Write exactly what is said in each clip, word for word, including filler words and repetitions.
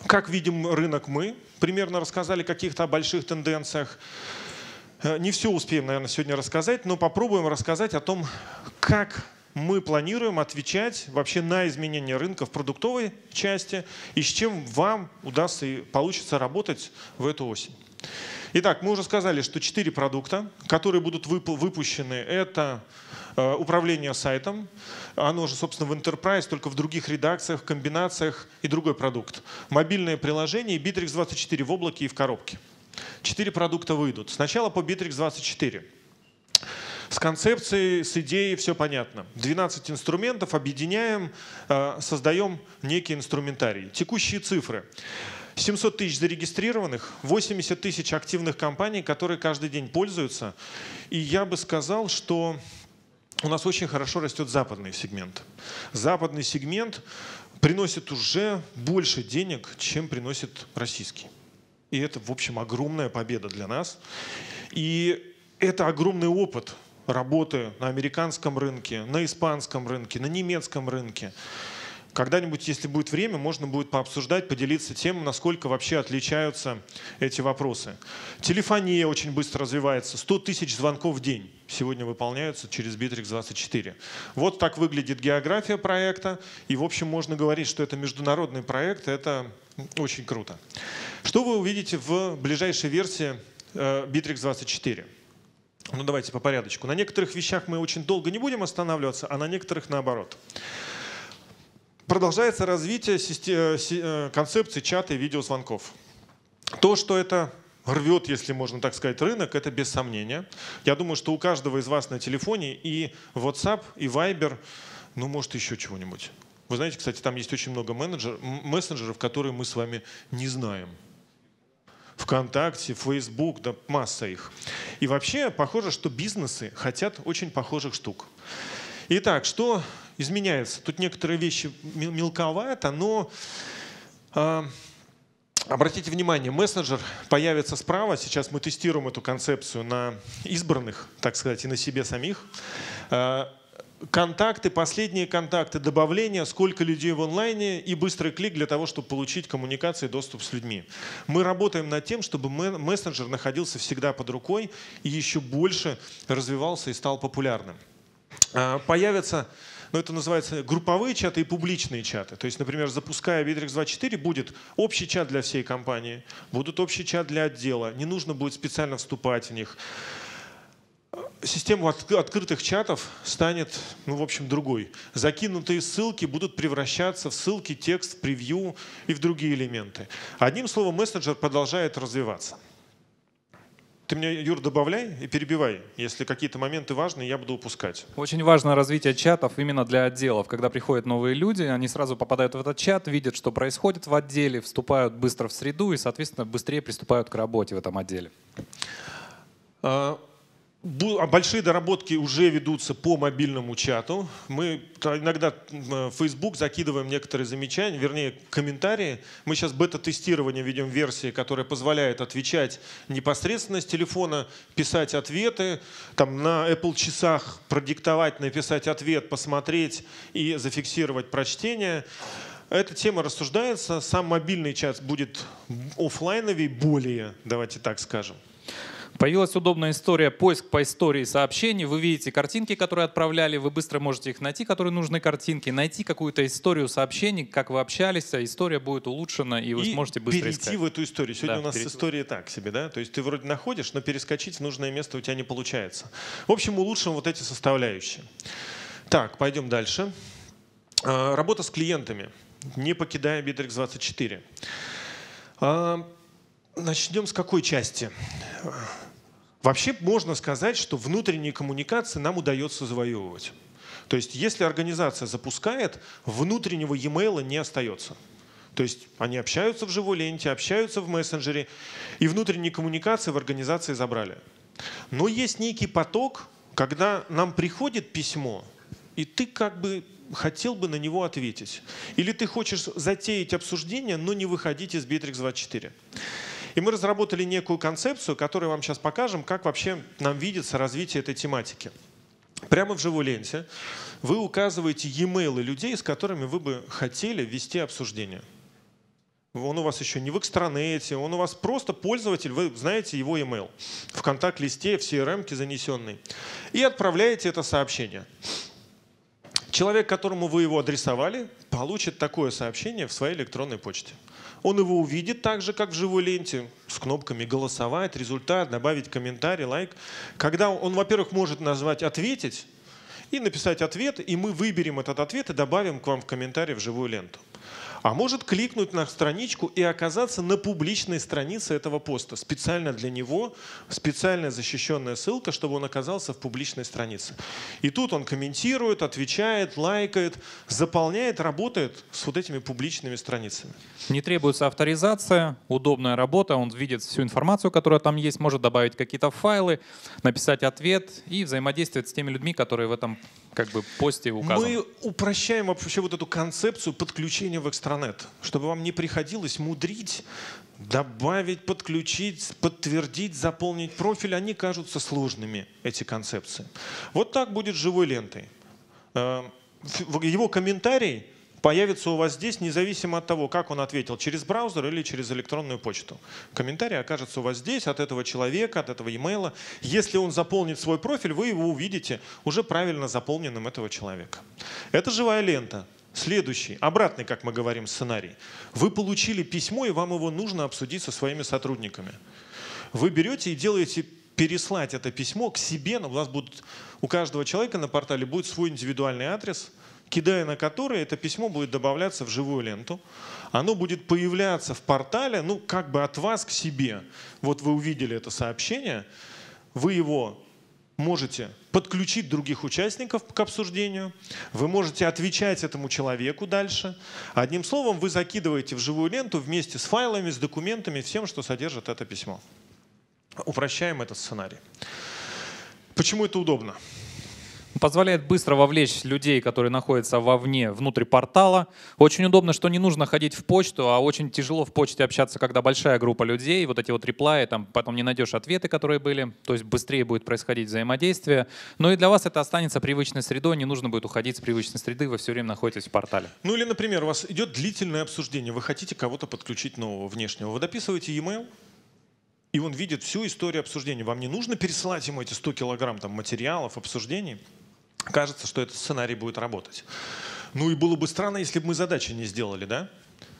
Как видим рынок мы, примерно рассказали о каких-то больших тенденциях. Не все успеем, наверное, сегодня рассказать, но попробуем рассказать о том, как мы планируем отвечать вообще на изменения рынка в продуктовой части и с чем вам удастся и получится работать в эту осень. Итак, мы уже сказали, что четыре продукта, которые будут выпущены, это управление сайтом. Оно же, собственно, в Enterprise, только в других редакциях, комбинациях и другой продукт. Мобильное приложение и Bittrex двадцать четыре в облаке и в коробке. Четыре продукта выйдут. Сначала по Bittrex двадцать четыре. С концепцией, с идеей все понятно. двенадцать инструментов объединяем, создаем некий инструментарий. Текущие цифры. семьсот тысяч зарегистрированных, восемьдесят тысяч активных компаний, которые каждый день пользуются. И я бы сказал, что у нас очень хорошо растет западный сегмент. Западный сегмент приносит уже больше денег, чем приносит российский. И это, в общем, огромная победа для нас. И это огромный опыт работы на американском рынке, на испанском рынке, на немецком рынке. Когда-нибудь, если будет время, можно будет пообсуждать, поделиться тем, насколько вообще отличаются эти вопросы. Телефония очень быстро развивается. сто тысяч звонков в день сегодня выполняются через Bittrex двадцать четыре. Вот так выглядит география проекта. И, в общем, можно говорить, что это международный проект. Это очень круто. Что вы увидите в ближайшей версии Bittrex двадцать четыре? Ну, давайте по порядочку. На некоторых вещах мы очень долго не будем останавливаться, а на некоторых наоборот. Продолжается развитие концепции чата и видеозвонков. То, что это рвет, если можно так сказать, рынок, это без сомнения. Я думаю, что у каждого из вас на телефоне и WhatsApp, и Viber, ну, может, еще чего-нибудь. Вы знаете, кстати, там есть очень много менеджер, мессенджеров, которые мы с вами не знаем. ВКонтакте, Facebook, да масса их. И вообще, похоже, что бизнесы хотят очень похожих штук. Итак, что изменяется? Тут некоторые вещи мелковато, но э, обратите внимание, мессенджер появится справа. Сейчас мы тестируем эту концепцию на избранных, так сказать, и на себе самих. Э, контакты, последние контакты, добавление, сколько людей в онлайне и быстрый клик для того, чтобы получить коммуникации и доступ с людьми. Мы работаем над тем, чтобы мессенджер находился всегда под рукой и еще больше развивался и стал популярным. Появятся, ну это называется, групповые чаты и публичные чаты. То есть, например, запуская Bittrex двадцать четыре, будет общий чат для всей компании, будут общий чат для отдела, не нужно будет специально вступать в них. Система открытых чатов станет, ну, в общем, другой. Закинутые ссылки будут превращаться в ссылки, текст, превью и в другие элементы. Одним словом, мессенджер продолжает развиваться. Ты мне, Юр, добавляй и перебивай. Если какие-то моменты важные, я буду упускать. Очень важно развитие чатов именно для отделов. Когда приходят новые люди, они сразу попадают в этот чат, видят, что происходит в отделе, вступают быстро в среду и, соответственно, быстрее приступают к работе в этом отделе. Большие доработки уже ведутся по мобильному чату. Мы иногда в Facebook закидываем некоторые замечания, вернее, комментарии. Мы сейчас бета-тестирование ведем версии, которая позволяет отвечать непосредственно с телефона, писать ответы, там, на Apple часах продиктовать, написать ответ, посмотреть и зафиксировать прочтение. Эта тема рассуждается. Сам мобильный чат будет офлайновый более, давайте так скажем. Появилась удобная история поиск по истории сообщений. Вы видите картинки, которые отправляли, вы быстро можете их найти, которые нужны картинки, найти какую-то историю сообщений, как вы общались, а история будет улучшена, и вы и сможете быстро перейти искать. в эту историю. Сегодня да, у нас перейти. история так себе, да? То есть ты вроде находишь, но перескочить в нужное место у тебя не получается. В общем, улучшим вот эти составляющие. Так, пойдем дальше. Работа с клиентами, не покидая Bittrex двадцать четыре. Начнем с какой части? Вообще можно сказать, что внутренние коммуникации нам удается завоевывать. То есть если организация запускает, внутреннего e-mail не остается. То есть они общаются в живой ленте, общаются в мессенджере, и внутренние коммуникации в организации забрали. Но есть некий поток, когда нам приходит письмо, и ты как бы хотел бы на него ответить. Или ты хочешь затеять обсуждение, но не выходить из Bittrex двадцать четыре. И мы разработали некую концепцию, которую вам сейчас покажем, как вообще нам видится развитие этой тематики. Прямо в живой ленте вы указываете e-mail людей, с которыми вы бы хотели вести обсуждение. он у вас еще не в экстранете, он у вас просто пользователь, вы знаете его email в контакт-листе, в си эр эм-ке занесенный, и отправляете это сообщение. Человек, которому вы его адресовали, получит такое сообщение в своей электронной почте. Он его увидит так же, как в живой ленте, с кнопками «Голосовать», «Результат», «Добавить комментарий», «Лайк». Когда он, во-первых, может назвать «Ответить» и написать ответ, и мы выберем этот ответ и добавим к вам в комментарий в живую ленту. А может кликнуть на страничку и оказаться на публичной странице этого поста. Специально для него, специальная защищенная ссылка, чтобы он оказался в публичной странице. И тут он комментирует, отвечает, лайкает, заполняет, работает с вот этими публичными страницами. Не требуется авторизация, удобная работа, он видит всю информацию, которая там есть, может добавить какие-то файлы, написать ответ и взаимодействовать с теми людьми, которые в этом как бы посте указаны. Мы упрощаем вообще вот эту концепцию подключения в экстранет, чтобы вам не приходилось мудрить, добавить, подключить, подтвердить, заполнить профиль. Они кажутся сложными, эти концепции. Вот так будет с живой лентой. Его комментарий появится у вас здесь, независимо от того, как он ответил, через браузер или через электронную почту. Комментарий окажется у вас здесь, от этого человека, от этого e-mail. Если он заполнит свой профиль, вы его увидите уже правильно заполненным этого человека. Это живая лента. Следующий, обратный, как мы говорим, сценарий. Вы получили письмо, и вам его нужно обсудить со своими сотрудниками. Вы берете и делаете переслать это письмо к себе. У вас будут, у каждого человека на портале будет свой индивидуальный адрес, кидая на который это письмо будет добавляться в живую ленту. Оно будет появляться в портале, ну, как бы от вас к себе. Вот вы увидели это сообщение, вы его можете подключить других участников к обсуждению, вы можете отвечать этому человеку дальше. Одним словом, вы закидываете в живую ленту вместе с файлами, с документами, всем, что содержит это письмо. Упрощаем этот сценарий. Почему это удобно? Позволяет быстро вовлечь людей, которые находятся вовне, внутрь портала. Очень удобно, что не нужно ходить в почту, а очень тяжело в почте общаться, когда большая группа людей. Вот эти вот реплаи, там потом не найдешь ответы, которые были. То есть быстрее будет происходить взаимодействие. Но и для вас это останется привычной средой. Не нужно будет уходить с привычной среды. Вы все время находитесь в портале. Ну или, например, у вас идет длительное обсуждение. Вы хотите кого-то подключить нового, внешнего. Вы дописываете e-mail, и он видит всю историю обсуждения. Вам не нужно пересылать ему эти сто килограмм там, материалов, обсуждений. Кажется, что этот сценарий будет работать. Ну и было бы странно, если бы мы задачи не сделали, да?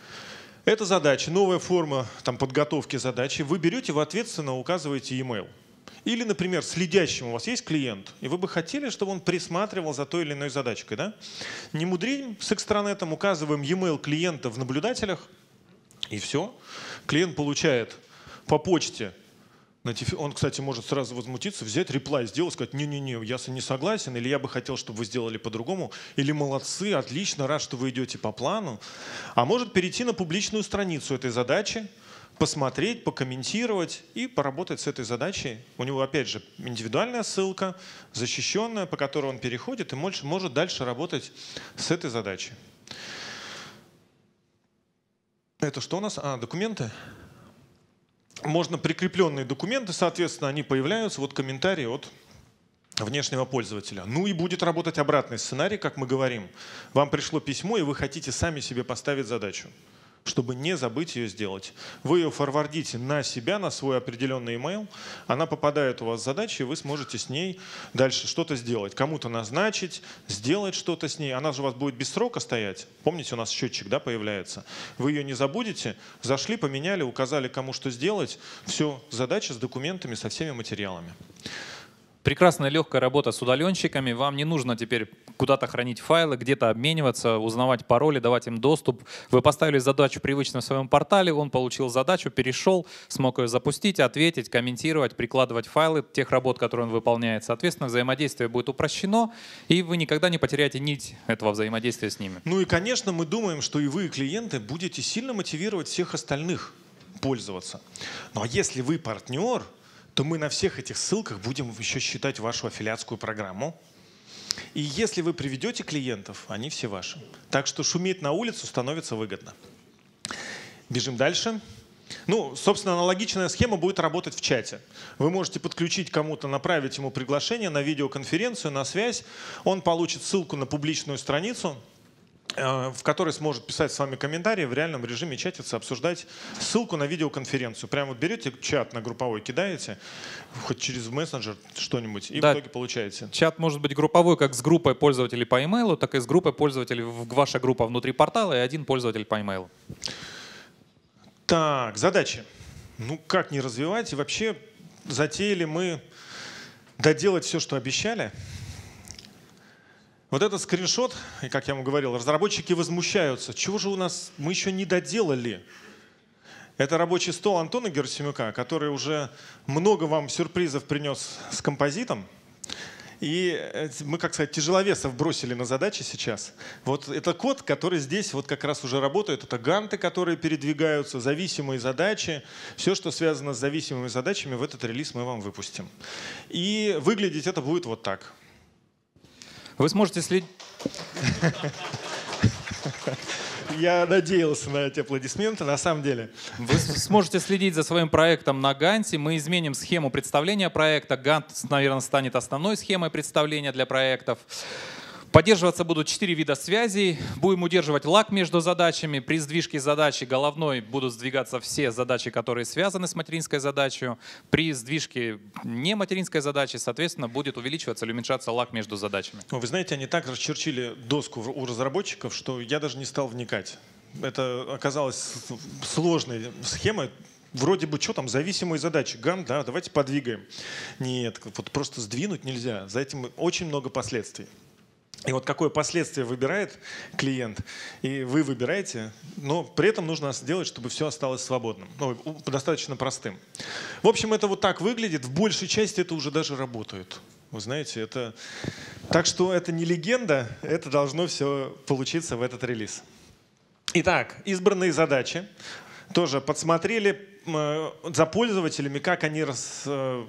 Это задача, новая форма там, подготовки задачи. Вы берете, вы ответственно указываете e-mail. Или, например, следящим у вас есть клиент, и вы бы хотели, чтобы он присматривал за той или иной задачкой, да? Не мудрим с экстранетом, указываем e-mail клиента в наблюдателях, и все. Клиент получает по почте. Он, кстати, может сразу возмутиться, взять реплай, сделать, сказать, не-не-не, я не согласен, или я бы хотел, чтобы вы сделали по-другому, или молодцы, отлично, рад, что вы идете по плану. А может перейти на публичную страницу этой задачи, посмотреть, покомментировать и поработать с этой задачей. У него, опять же, индивидуальная ссылка, защищенная, по которой он переходит и может дальше работать с этой задачей. Это что у нас? А, документы. Можно прикрепленные документы, соответственно, они появляются, вот комментарии от внешнего пользователя. Ну и будет работать обратный сценарий, как мы говорим. Вам пришло письмо, и вы хотите сами себе поставить задачу, чтобы не забыть ее сделать. Вы ее форвардите на себя, на свой определенный email, она попадает у вас в задачу, и вы сможете с ней дальше что-то сделать. Кому-то назначить, сделать что-то с ней. Она же у вас будет без срока стоять. Помните, у нас счетчик, да, появляется. Вы ее не забудете, зашли, поменяли, указали, кому что сделать. Все, задача с документами, со всеми материалами. Прекрасная легкая работа с удаленщиками. Вам не нужно теперь куда-то хранить файлы, где-то обмениваться, узнавать пароли, давать им доступ. Вы поставили задачу привычно в своем портале, он получил задачу, перешел, смог ее запустить, ответить, комментировать, прикладывать файлы тех работ, которые он выполняет. Соответственно, взаимодействие будет упрощено, и вы никогда не потеряете нить этого взаимодействия с ними. Ну и, конечно, мы думаем, что и вы, клиенты, будете сильно мотивировать всех остальных пользоваться. Ну а если вы партнер, то мы на всех этих ссылках будем еще считать вашу аффилиатскую программу. И если вы приведете клиентов, они все ваши. Так что шуметь на улицу становится выгодно. Бежим дальше. Ну, собственно, аналогичная схема будет работать в чате. Вы можете подключить кому-то, направить ему приглашение на видеоконференцию, на связь. Он получит ссылку на публичную страницу. в которой сможет писать с вами комментарии, в реальном режиме чатиться, обсуждать, ссылку на видеоконференцию. Прямо вот берете чат на групповой, кидаете, хоть через мессенджер что-нибудь, и да, в итоге получаете. Чат может быть групповой как с группой пользователей по имейлу, так и с группой пользователей, ваша группа внутри портала и один пользователь по имейлу. Так, задачи. Ну, как не развивать? И вообще затеяли мы доделать все, что обещали. Вот этот скриншот, и как я вам говорил, разработчики возмущаются. Чего же у нас мы еще не доделали? Это рабочий стол Антона Герасимюка, который уже много вам сюрпризов принес с композитом. И мы, как сказать, тяжеловесов бросили на задачи сейчас. Вот это код, который здесь вот как раз уже работает. Это ганты, которые передвигаются, зависимые задачи. Все, что связано с зависимыми задачами, в этот релиз мы вам выпустим. И выглядеть это будет вот так. Вы сможете следить... Я надеялся на эти аплодисменты, на самом деле. Вы сможете следить за своим проектом на Ганте. Мы изменим схему представления проекта. Гант, наверное, станет основной схемой представления для проектов. Поддерживаться будут четыре вида связей. Будем удерживать лаг между задачами. При сдвижке задачи головной будут сдвигаться все задачи, которые связаны с материнской задачей. При сдвижке не материнской задачи, соответственно, будет увеличиваться или уменьшаться лаг между задачами. Вы знаете, они так расчерчили доску у разработчиков, что я даже не стал вникать. Это оказалось сложной схемой. Вроде бы, что там, зависимые задачи. Гам, да, давайте подвигаем. Нет, вот просто сдвинуть нельзя. За этим очень много последствий. И вот какое последствие выбирает клиент, и вы выбираете, но при этом нужно сделать, чтобы все осталось свободным, ну, достаточно простым. В общем, это вот так выглядит. В большей части это уже даже работает. Вы знаете, это... Так что это не легенда, это должно все получиться в этот релиз. Итак, избранные задачи. Тоже подсмотрели за пользователями, как они рас,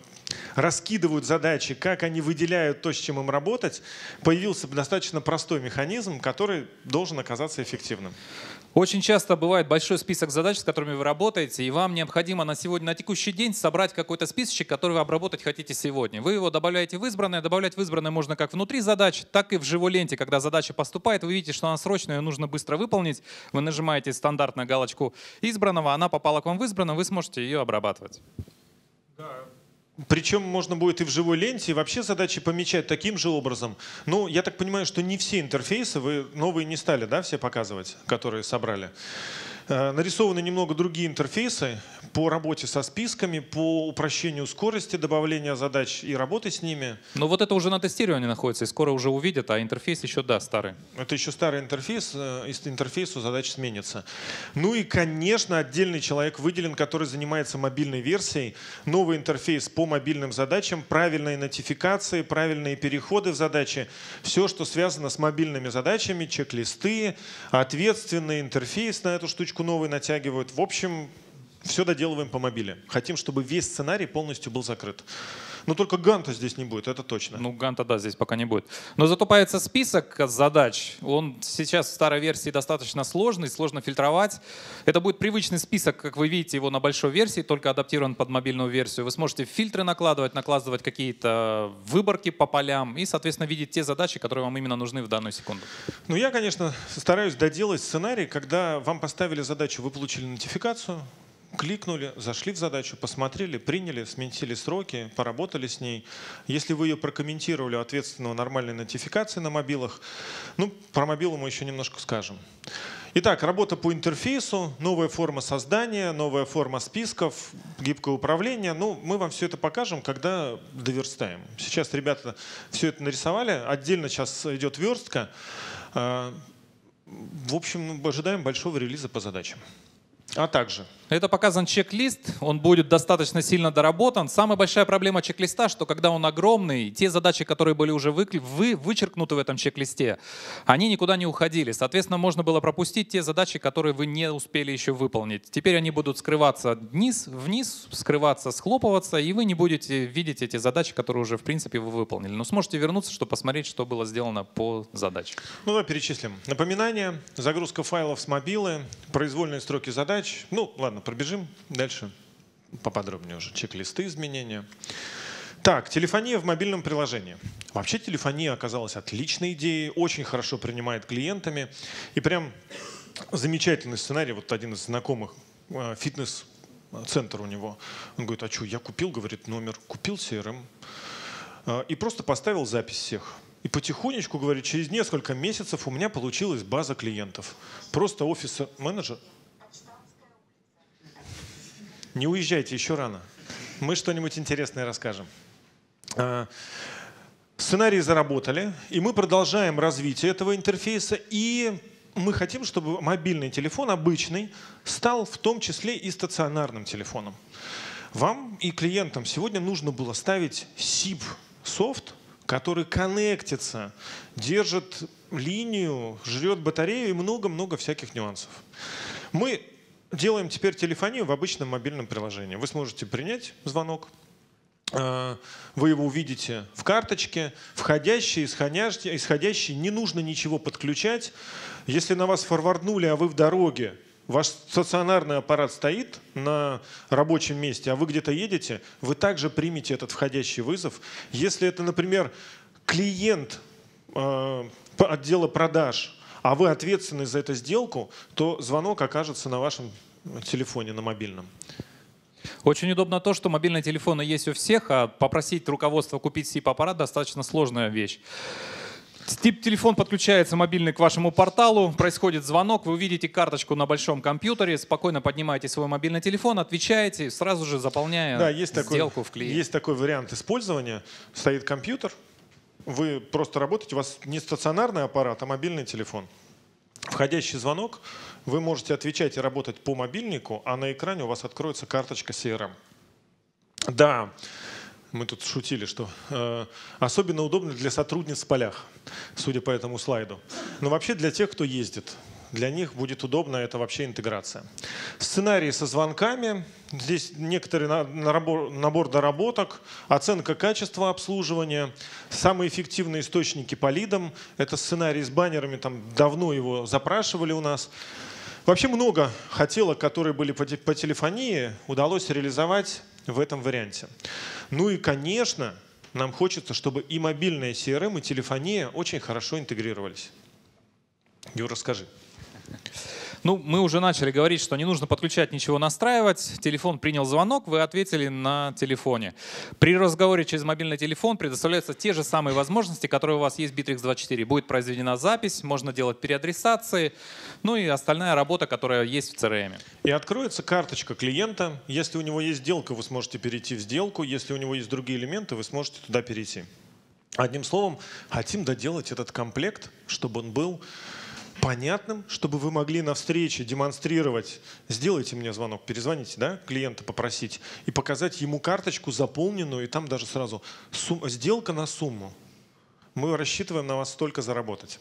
раскидывают задачи, как они выделяют то, с чем им работать. Появился достаточно простой механизм, который должен оказаться эффективным. Очень часто бывает большой список задач, с которыми вы работаете, и вам необходимо на сегодня, на текущий день собрать какой-то списочек, который вы обработать хотите сегодня. Вы его добавляете в избранное. Добавлять в избранное можно как внутри задач, так и в живой ленте. Когда задача поступает, вы видите, что она срочная, ее нужно быстро выполнить. Вы нажимаете стандартную галочку избранного, она попала к вам в избранное, вы сможете ее обрабатывать. Да. Причем можно будет и в живой ленте, и вообще задачи помечать таким же образом. Ну, я так понимаю, что не все интерфейсы вы новые не стали, да, все показывать, которые собрали. Нарисованы немного другие интерфейсы по работе со списками, по упрощению скорости добавления задач и работы с ними. Но вот это уже на тестировании находится, и скоро уже увидят, а интерфейс еще, да, старый. Это еще старый интерфейс, из интерфейса задач сменится. Ну и, конечно, отдельный человек выделен, который занимается мобильной версией. Новый интерфейс по мобильным задачам, правильные нотификации, правильные переходы в задачи. Все, что связано с мобильными задачами, чек-листы, ответственный интерфейс на эту штучку новый натягивают. В общем, все доделываем по мобиле. Хотим, чтобы весь сценарий полностью был закрыт. Но только ганта здесь не будет, это точно. Ну, ганта, да, здесь пока не будет. Но зато появится список задач. Он сейчас в старой версии достаточно сложный, сложно фильтровать. Это будет привычный список, как вы видите его на большой версии, только адаптирован под мобильную версию. Вы сможете фильтры накладывать, накладывать какие-то выборки по полям и, соответственно, видеть те задачи, которые вам именно нужны в данную секунду. Ну, я, конечно, стараюсь доделать сценарий, когда вам поставили задачу, вы получили нотификацию, кликнули, зашли в задачу, посмотрели, приняли, сменили сроки, поработали с ней. Если вы ее прокомментировали, ответственного нормальной нотификации на мобилах, ну, про мобилу мы еще немножко скажем. Итак, работа по интерфейсу, новая форма создания, новая форма списков, гибкое управление. Ну, мы вам все это покажем, когда доверстаем. Сейчас ребята все это нарисовали, отдельно сейчас идет верстка. В общем, ожидаем большого релиза по задачам. А также... Это показан чек-лист, он будет достаточно сильно доработан. Самая большая проблема чек-листа, что когда он огромный, те задачи, которые были уже вы, вы, вычеркнуты в этом чек-листе, они никуда не уходили. Соответственно, можно было пропустить те задачи, которые вы не успели еще выполнить. Теперь они будут скрываться вниз, вниз, скрываться, схлопываться, и вы не будете видеть эти задачи, которые уже, в принципе, вы выполнили. Но сможете вернуться, чтобы посмотреть, что было сделано по задаче. Ну, давай перечислим. Напоминание, загрузка файлов с мобилы, произвольные строки задач. Ну, ладно. Пробежим дальше поподробнее уже. Чек-листы изменения. Так, телефония в мобильном приложении. Вообще телефония оказалась отличной идеей, очень хорошо принимает клиентами. И прям замечательный сценарий. Вот один из знакомых, фитнес-центр у него. Он говорит, а что, я купил, говорит, номер, купил си эр эм и просто поставил запись всех. И потихонечку, говорит, через несколько месяцев у меня получилась база клиентов. Просто офис-менеджер. Не уезжайте, еще рано. Мы что-нибудь интересное расскажем. Сценарии заработали, и мы продолжаем развитие этого интерфейса, и мы хотим, чтобы мобильный телефон, обычный, стал в том числе и стационарным телефоном. Вам и клиентам сегодня нужно было ставить сип-софт, который коннектится, держит линию, жрет батарею и много-много всяких нюансов. Мы делаем теперь телефонию в обычном мобильном приложении. Вы сможете принять звонок, вы его увидите в карточке, входящий, исходящий, исходящий, не нужно ничего подключать. Если на вас форварднули, а вы в дороге, ваш стационарный аппарат стоит на рабочем месте, а вы где-то едете, вы также примете этот входящий вызов. Если это, например, клиент э, отдела продаж, а вы ответственны за эту сделку, то звонок окажется на вашем телефоне, на мобильном. Очень удобно то, что мобильные телефоны есть у всех, а попросить руководство купить сип-аппарат достаточно сложная вещь. Телефон подключается мобильный к вашему порталу, происходит звонок, вы увидите карточку на большом компьютере, спокойно поднимаете свой мобильный телефон, отвечаете, сразу же заполняя да, есть сделку такой, в клиенте. Есть такой вариант использования. Стоит компьютер, вы просто работаете, у вас не стационарный аппарат, а мобильный телефон. Входящий звонок, вы можете отвечать и работать по мобильнику, а на экране у вас откроется карточка си эр эм. Да, мы тут шутили, что э, особенно удобно для сотрудниц в полях, судя по этому слайду. Но вообще для тех, кто ездит, для них будет удобна эта вообще интеграция. Сценарии со звонками. Здесь некоторый набор, набор доработок, оценка качества обслуживания, самые эффективные источники по лидам. Это сценарий с баннерами, там давно его запрашивали у нас. Вообще много хотелок, которые были по телефонии, удалось реализовать в этом варианте. Ну и, конечно, нам хочется, чтобы и мобильная си эр эм, и телефония очень хорошо интегрировались. Юра, расскажи. Ну, мы уже начали говорить, что не нужно подключать, ничего настраивать. Телефон принял звонок, вы ответили на телефоне. При разговоре через мобильный телефон предоставляются те же самые возможности, которые у вас есть в Битрикс двадцать четыре. Будет произведена запись, можно делать переадресации, ну и остальная работа, которая есть в си эр эм. И откроется карточка клиента. Если у него есть сделка, вы сможете перейти в сделку. Если у него есть другие элементы, вы сможете туда перейти. Одним словом, хотим доделать этот комплект, чтобы он был понятным, чтобы вы могли на встрече демонстрировать, сделайте мне звонок, перезвоните, да, клиента попросить, и показать ему карточку заполненную, и там даже сразу сумма, сделка на сумму. Мы рассчитываем на вас столько заработать.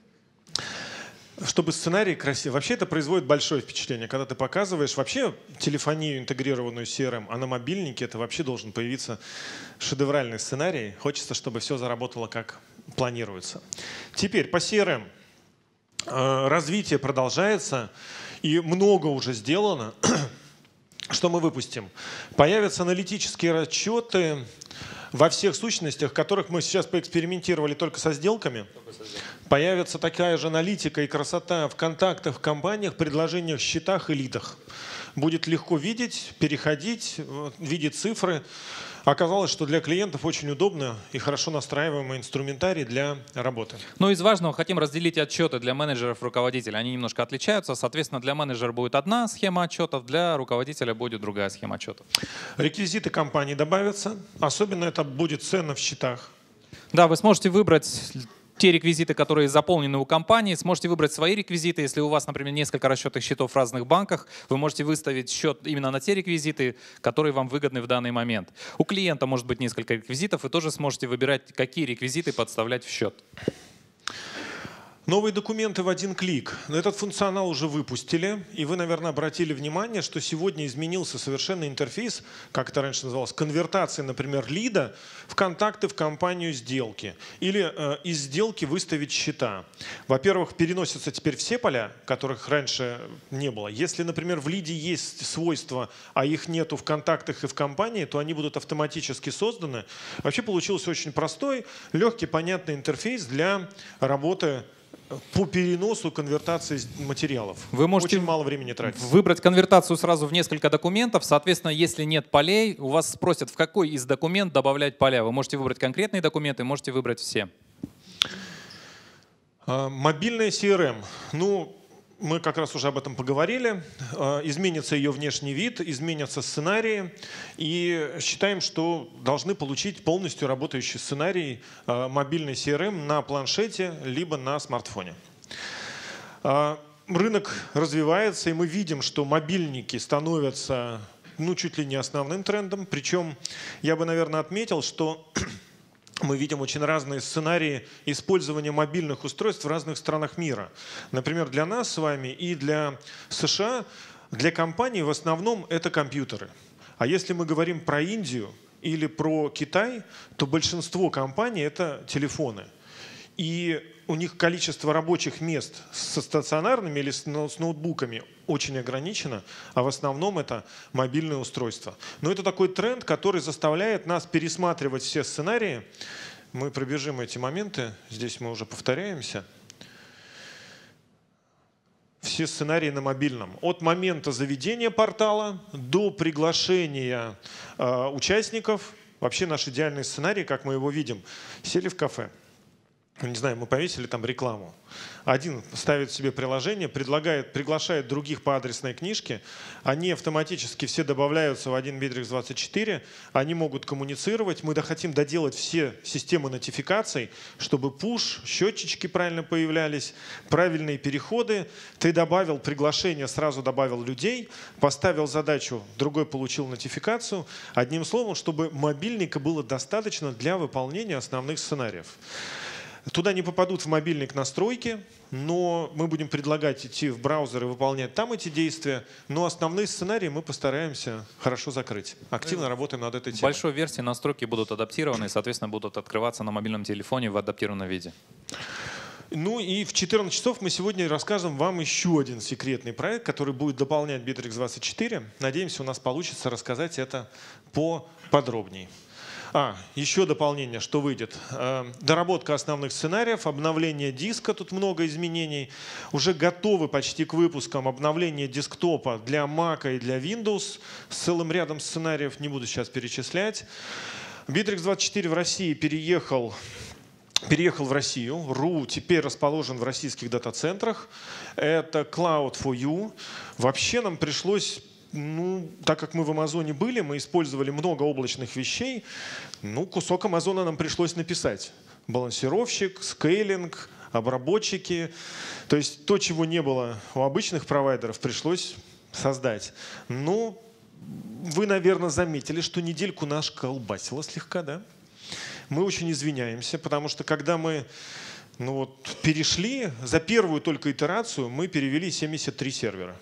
Чтобы сценарий красивый. Вообще это производит большое впечатление, когда ты показываешь вообще телефонию, интегрированную си эр эм, а на мобильнике это вообще должен появиться шедевральный сценарий. Хочется, чтобы все заработало как планируется. Теперь по си эр эм. Развитие продолжается, и много уже сделано. Что мы выпустим? Появятся аналитические расчеты во всех сущностях, которых мы сейчас поэкспериментировали только со сделками. Появится такая же аналитика и красота в контактах, в компаниях, предложениях, счетах и лидах. Будет легко видеть, переходить, видеть цифры. Оказалось, что для клиентов очень удобно и хорошо настраиваемый инструментарий для работы. Ну, из важного хотим разделить отчеты для менеджеров, руководителей. Они немножко отличаются. Соответственно, для менеджера будет одна схема отчетов, для руководителя будет другая схема отчетов. Реквизиты компании добавятся. Особенно это будет ценно в счетах. Да, вы сможете выбрать те реквизиты, которые заполнены у компании, сможете выбрать свои реквизиты. Если у вас, например, несколько расчетных счетов в разных банках, вы можете выставить счет именно на те реквизиты, которые вам выгодны в данный момент. У клиента может быть несколько реквизитов, вы тоже сможете выбирать, какие реквизиты подставлять в счет. Новые документы в один клик. Этот функционал уже выпустили, и вы, наверное, обратили внимание, что сегодня изменился совершенно интерфейс, как это раньше называлось, конвертация, например, лида в контакты в компанию сделки. Или э, из сделки выставить счета. Во-первых, переносятся теперь все поля, которых раньше не было. Если, например, в лиде есть свойства, а их нету в контактах и в компании, то они будут автоматически созданы. Вообще получился очень простой, легкий, понятный интерфейс для работы по переносу конвертации материалов. Вы можете очень мало времени тратить. Выбрать конвертацию сразу в несколько документов. Соответственно, если нет полей, у вас спросят, в какой из документов добавлять поля. Вы можете выбрать конкретные документы, можете выбрать все. А, мобильная си эр эм. Ну, мы как раз уже об этом поговорили. Изменится ее внешний вид, изменятся сценарии. И считаем, что должны получить полностью работающий сценарий мобильной си эр эм на планшете либо на смартфоне. Рынок развивается, и мы видим, что мобильники становятся ну, чуть ли не основным трендом. Причем я бы, наверное, отметил, что мы видим очень разные сценарии использования мобильных устройств в разных странах мира. Например, для нас с вами и для США, для компаний в основном это компьютеры. А если мы говорим про Индию или про Китай, то большинство компаний это телефоны. И у них количество рабочих мест со стационарными или с ноутбуками очень ограничено, а в основном это мобильные устройства. Но это такой тренд, который заставляет нас пересматривать все сценарии. Мы пробежим эти моменты, здесь мы уже повторяемся. Все сценарии на мобильном. От момента заведения портала до приглашения э, участников. Вообще наш идеальный сценарий, как мы его видим, сели в кафе. Не знаю, мы повесили там рекламу. Один ставит себе приложение, предлагает, приглашает других по адресной книжке. Они автоматически все добавляются в один Битрикс двадцать четыре. Они могут коммуницировать. Мы хотим доделать все системы нотификаций, чтобы пуш, счетчики правильно появлялись, правильные переходы. Ты добавил приглашение, сразу добавил людей, поставил задачу, другой получил нотификацию. Одним словом, чтобы мобильника было достаточно для выполнения основных сценариев. Туда не попадут в мобильник настройки, но мы будем предлагать идти в браузер и выполнять там эти действия. Но основные сценарии мы постараемся хорошо закрыть. Активно работаем над этой темой. В большой версии настройки будут адаптированы и, соответственно, будут открываться на мобильном телефоне в адаптированном виде. Ну и в четырнадцать часов мы сегодня расскажем вам еще один секретный проект, который будет дополнять Битрикс двадцать четыре. Надеемся, у нас получится рассказать это поподробнее. А, еще дополнение, что выйдет. Доработка основных сценариев, обновление диска, тут много изменений. Уже готовы почти к выпускам обновление десктопа для Mac и для Windows с целым рядом сценариев, не буду сейчас перечислять. Битрикс двадцать четыре в России переехал, переехал в Россию. РУ теперь расположен в российских дата-центрах. Это Cloud фор ю. Вообще нам пришлось... Ну, так как мы в Амазоне были, мы использовали много облачных вещей, ну, кусок Амазона нам пришлось написать. Балансировщик, скейлинг, обработчики. То есть то, чего не было у обычных провайдеров, пришлось создать. Ну, вы, наверное, заметили, что недельку наш колбасило слегка, да? Мы очень извиняемся, потому что когда мы ну, вот, перешли, за первую только итерацию мы перевели семьдесят три сервера.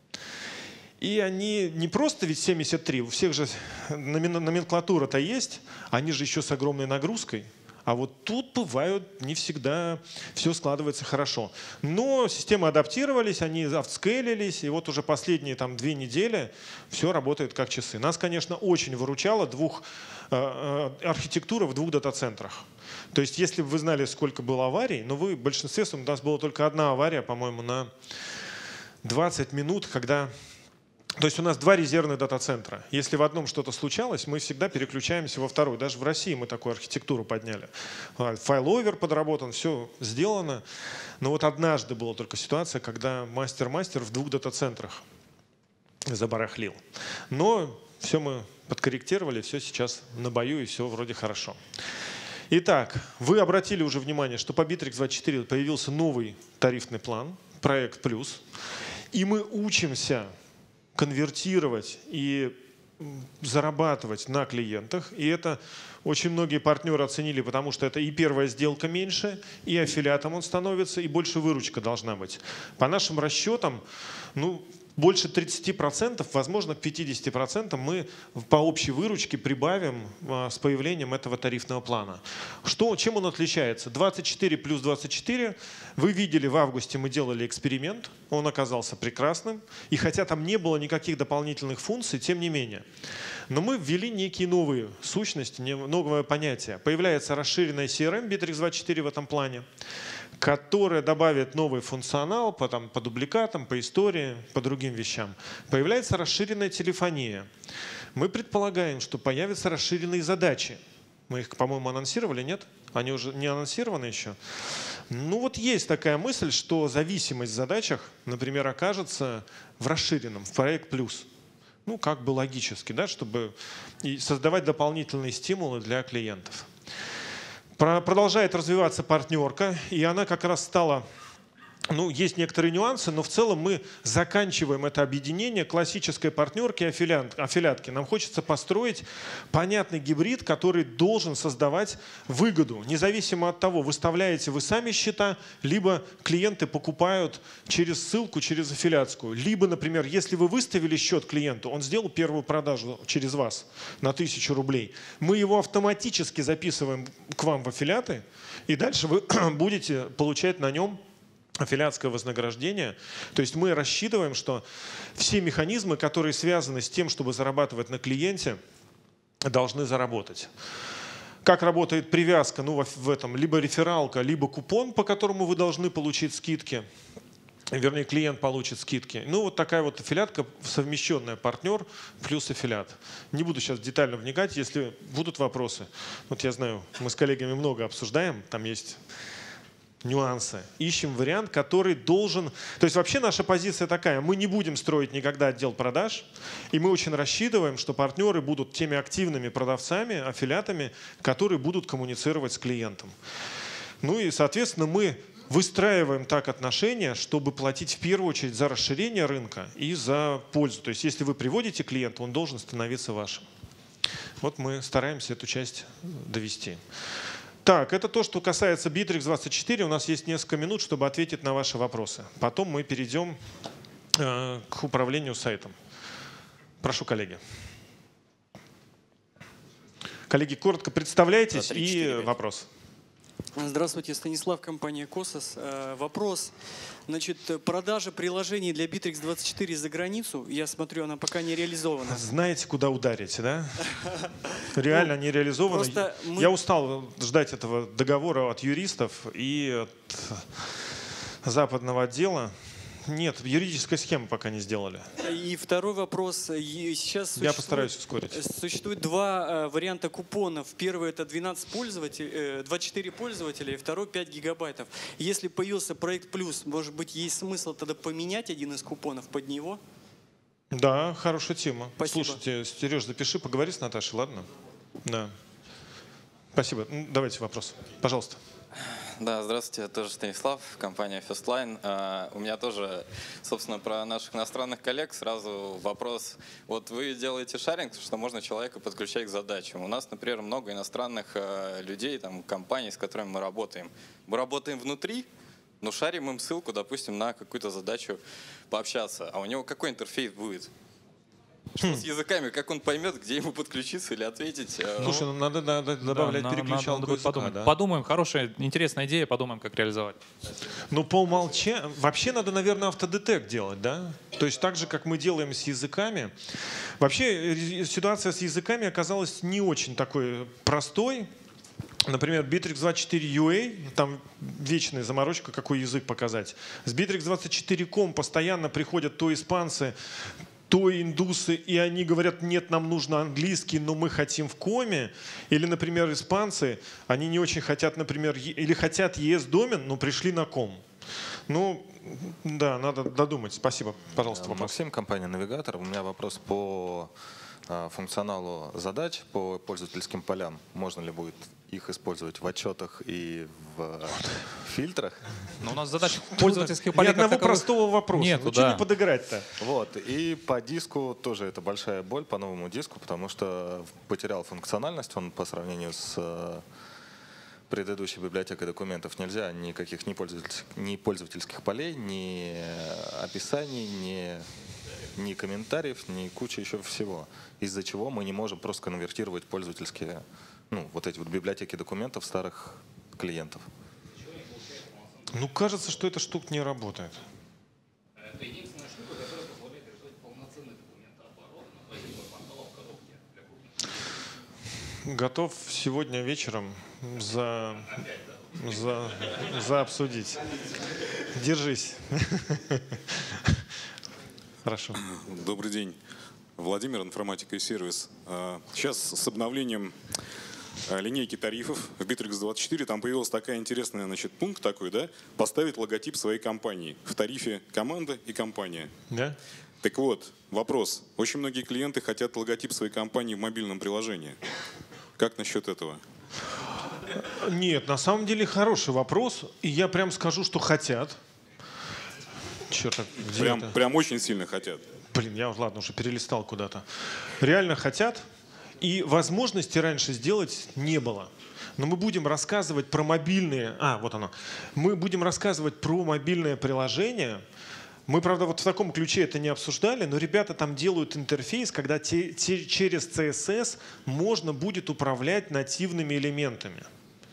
И они не просто ведь семьдесят три, у всех же номенклатура-то есть, они же еще с огромной нагрузкой. А вот тут бывают не всегда все складывается хорошо. Но системы адаптировались, они автскейлились, и вот уже последние там, две недели все работает как часы. Нас, конечно, очень выручала двух, э, архитектура в двух дата-центрах. То есть если бы вы знали, сколько было аварий, но вы в большинстве у нас была только одна авария, по-моему, на двадцать минут, когда... То есть у нас два резервных дата-центра. Если в одном что-то случалось, мы всегда переключаемся во второй. Даже в России мы такую архитектуру подняли. Файловер подработан, все сделано. Но вот однажды была только ситуация, когда мастер-мастер в двух дата-центрах забарахлил. Но все мы подкорректировали, все сейчас на бою и все вроде хорошо. Итак, вы обратили уже внимание, что по Битрикс двадцать четыре появился новый тарифный план, проект плюс. И мы учимся конвертировать и зарабатывать на клиентах, и это очень многие партнеры оценили, потому что это и первая сделка меньше, и аффилиатом он становится, и больше выручка должна быть. По нашим расчетам, ну, больше тридцати процентов, возможно, к пятидесяти процентам мы по общей выручке прибавим а, с появлением этого тарифного плана. Что, чем он отличается? двадцать четыре плюс двадцать четыре. Вы видели, в августе мы делали эксперимент, он оказался прекрасным. И хотя там не было никаких дополнительных функций, тем не менее. Но мы ввели некие новые сущности, новое понятие. Появляется расширенная си эр эм Bittrex двадцать четыре в этом плане, которая добавит новый функционал по, там, по дубликатам, по истории, по другим вещам. Появляется расширенная телефония. Мы предполагаем, что появятся расширенные задачи. Мы их, по-моему, анонсировали, нет? Они уже не анонсированы еще? Ну вот есть такая мысль, что зависимость в задачах, например, окажется в расширенном, в проект плюс. Ну, как бы логически, да, чтобы и создавать дополнительные стимулы для клиентов. Продолжает развиваться партнерка, и она как раз стала, ну, есть некоторые нюансы, но в целом мы заканчиваем это объединение классической партнерки и аффилиатки. Нам хочется построить понятный гибрид, который должен создавать выгоду, независимо от того, выставляете вы сами счета, либо клиенты покупают через ссылку, через аффилиатскую. Либо, например, если вы выставили счет клиенту, он сделал первую продажу через вас на тысячу рублей, мы его автоматически записываем к вам в аффилиаты, и дальше вы будете получать на нем аффилиатское вознаграждение. То есть мы рассчитываем, что все механизмы, которые связаны с тем, чтобы зарабатывать на клиенте, должны заработать. Как работает привязка? Ну, в этом либо рефералка, либо купон, по которому вы должны получить скидки. Вернее, клиент получит скидки. Ну, вот такая вот аффилиатка, совмещенная партнер плюс аффилиат. Не буду сейчас детально вникать, если будут вопросы. Вот я знаю, мы с коллегами много обсуждаем, там есть нюансы. Ищем вариант, который должен... То есть вообще наша позиция такая, мы не будем строить никогда отдел продаж, и мы очень рассчитываем, что партнеры будут теми активными продавцами, аффилиатами, которые будут коммуницировать с клиентом. Ну и, соответственно, мы выстраиваем так отношения, чтобы платить в первую очередь за расширение рынка и за пользу. То есть если вы приводите клиента, он должен становиться вашим. Вот мы стараемся эту часть довести. Так, это то, что касается Bittrex двадцать четыре. У нас есть несколько минут, чтобы ответить на ваши вопросы. Потом мы перейдем э, к управлению сайтом. Прошу, коллеги. Коллеги, коротко представляйтесь и вопрос. Здравствуйте, Станислав, компания Косос. Вопрос. Значит, продажа приложений для Bittrex двадцать четыре за границу, я смотрю, она пока не реализована. Знаете, куда ударить, да? Реально не реализована. Я устал ждать этого договора от юристов и от западного отдела. Нет, юридической схемы пока не сделали. И второй вопрос. Сейчас Я постараюсь ускорить. Существует два варианта купонов. Первый — это двенадцать пользователей, двадцать четыре пользователя, и второй — пять гигабайтов. Если появился проект плюс, может быть, есть смысл тогда поменять один из купонов под него? Да, хорошая тема. Спасибо. Слушайте, Сереж, запиши, поговори с Наташей, ладно? Да. Спасибо. Давайте вопрос. Пожалуйста. Да, здравствуйте, я тоже Станислав, компания FirstLine. Uh, у меня тоже, собственно, про наших иностранных коллег сразу вопрос. Вот вы делаете шаринг, что можно человека подключать к задачам. У нас, например, много иностранных uh, людей, там, компаний, с которыми мы работаем. Мы работаем внутри, но шарим им ссылку, допустим, на какую-то задачу пообщаться. А у него какой интерфейс будет? Что с языками, как он поймет, где ему подключиться или ответить? Слушай, ну надо, надо добавлять да, переключалку надо языка. Подумать. Да? подумаем, хорошая, интересная идея, подумаем, как реализовать. Ну, по умолчанию, вообще надо, наверное, автодетект делать, да? То есть так же, как мы делаем с языками. Вообще ситуация с языками оказалась не очень такой простой. Например, Bittrex двадцать четыре ю эй, там вечная заморочка, какой язык показать. С Bittrex двадцать четыре точка ком постоянно приходят то испанцы, то индусы, и они говорят, нет, нам нужно английский, но мы хотим в коме. Или, например, испанцы, они не очень хотят, например, или хотят и эс-домен, но пришли на ком. Ну, да, надо додумать. Спасибо. Пожалуйста, вопрос. Максим, компания «Навигатор». У меня вопрос по функционалу задач, по пользовательским полям. Можно ли будет их использовать в отчетах и в фильтрах. Но у нас задач пользовательских Ни полей как одного таковых простого вопроса. нету, Ну что да. не подыграть-то? Вот. И по диску тоже это большая боль, по новому диску, потому что потерял функциональность он по сравнению с э, предыдущей библиотекой документов. Нельзя никаких ни пользовательских, ни пользовательских полей, ни описаний, ни, ни комментариев, ни куча еще всего. Из-за чего мы не можем просто конвертировать пользовательские, ну, вот эти вот библиотеки документов старых клиентов. Ну, кажется, что эта штука не работает. Это единственная штука, которая позволяет реализовать полноценный документооборот на базе портала в коробке для крупных. Готов сегодня вечером за, за, за обсудить. Держись. Хорошо. Добрый день. Владимир, информатика и сервис. Сейчас с обновлением линейки тарифов в Bittrex двадцать четыре там появился такая интересная, значит, пункт такой, да, поставить логотип своей компании. В тарифе команда и компания. Да? Так вот, вопрос. Очень многие клиенты хотят логотип своей компании в мобильном приложении. Как насчет этого? Нет, на самом деле хороший вопрос. И я прям скажу, что хотят. Черт, где Прям, это? прям очень сильно хотят. Блин, я ладно, уже перелистал куда-то. Реально хотят. И возможности раньше сделать не было. Но мы будем рассказывать про мобильные... А, вот оно. Мы будем рассказывать про мобильное приложение. Мы, правда, вот в таком ключе это не обсуждали, но ребята там делают интерфейс, когда те, те, через си эс эс можно будет управлять нативными элементами.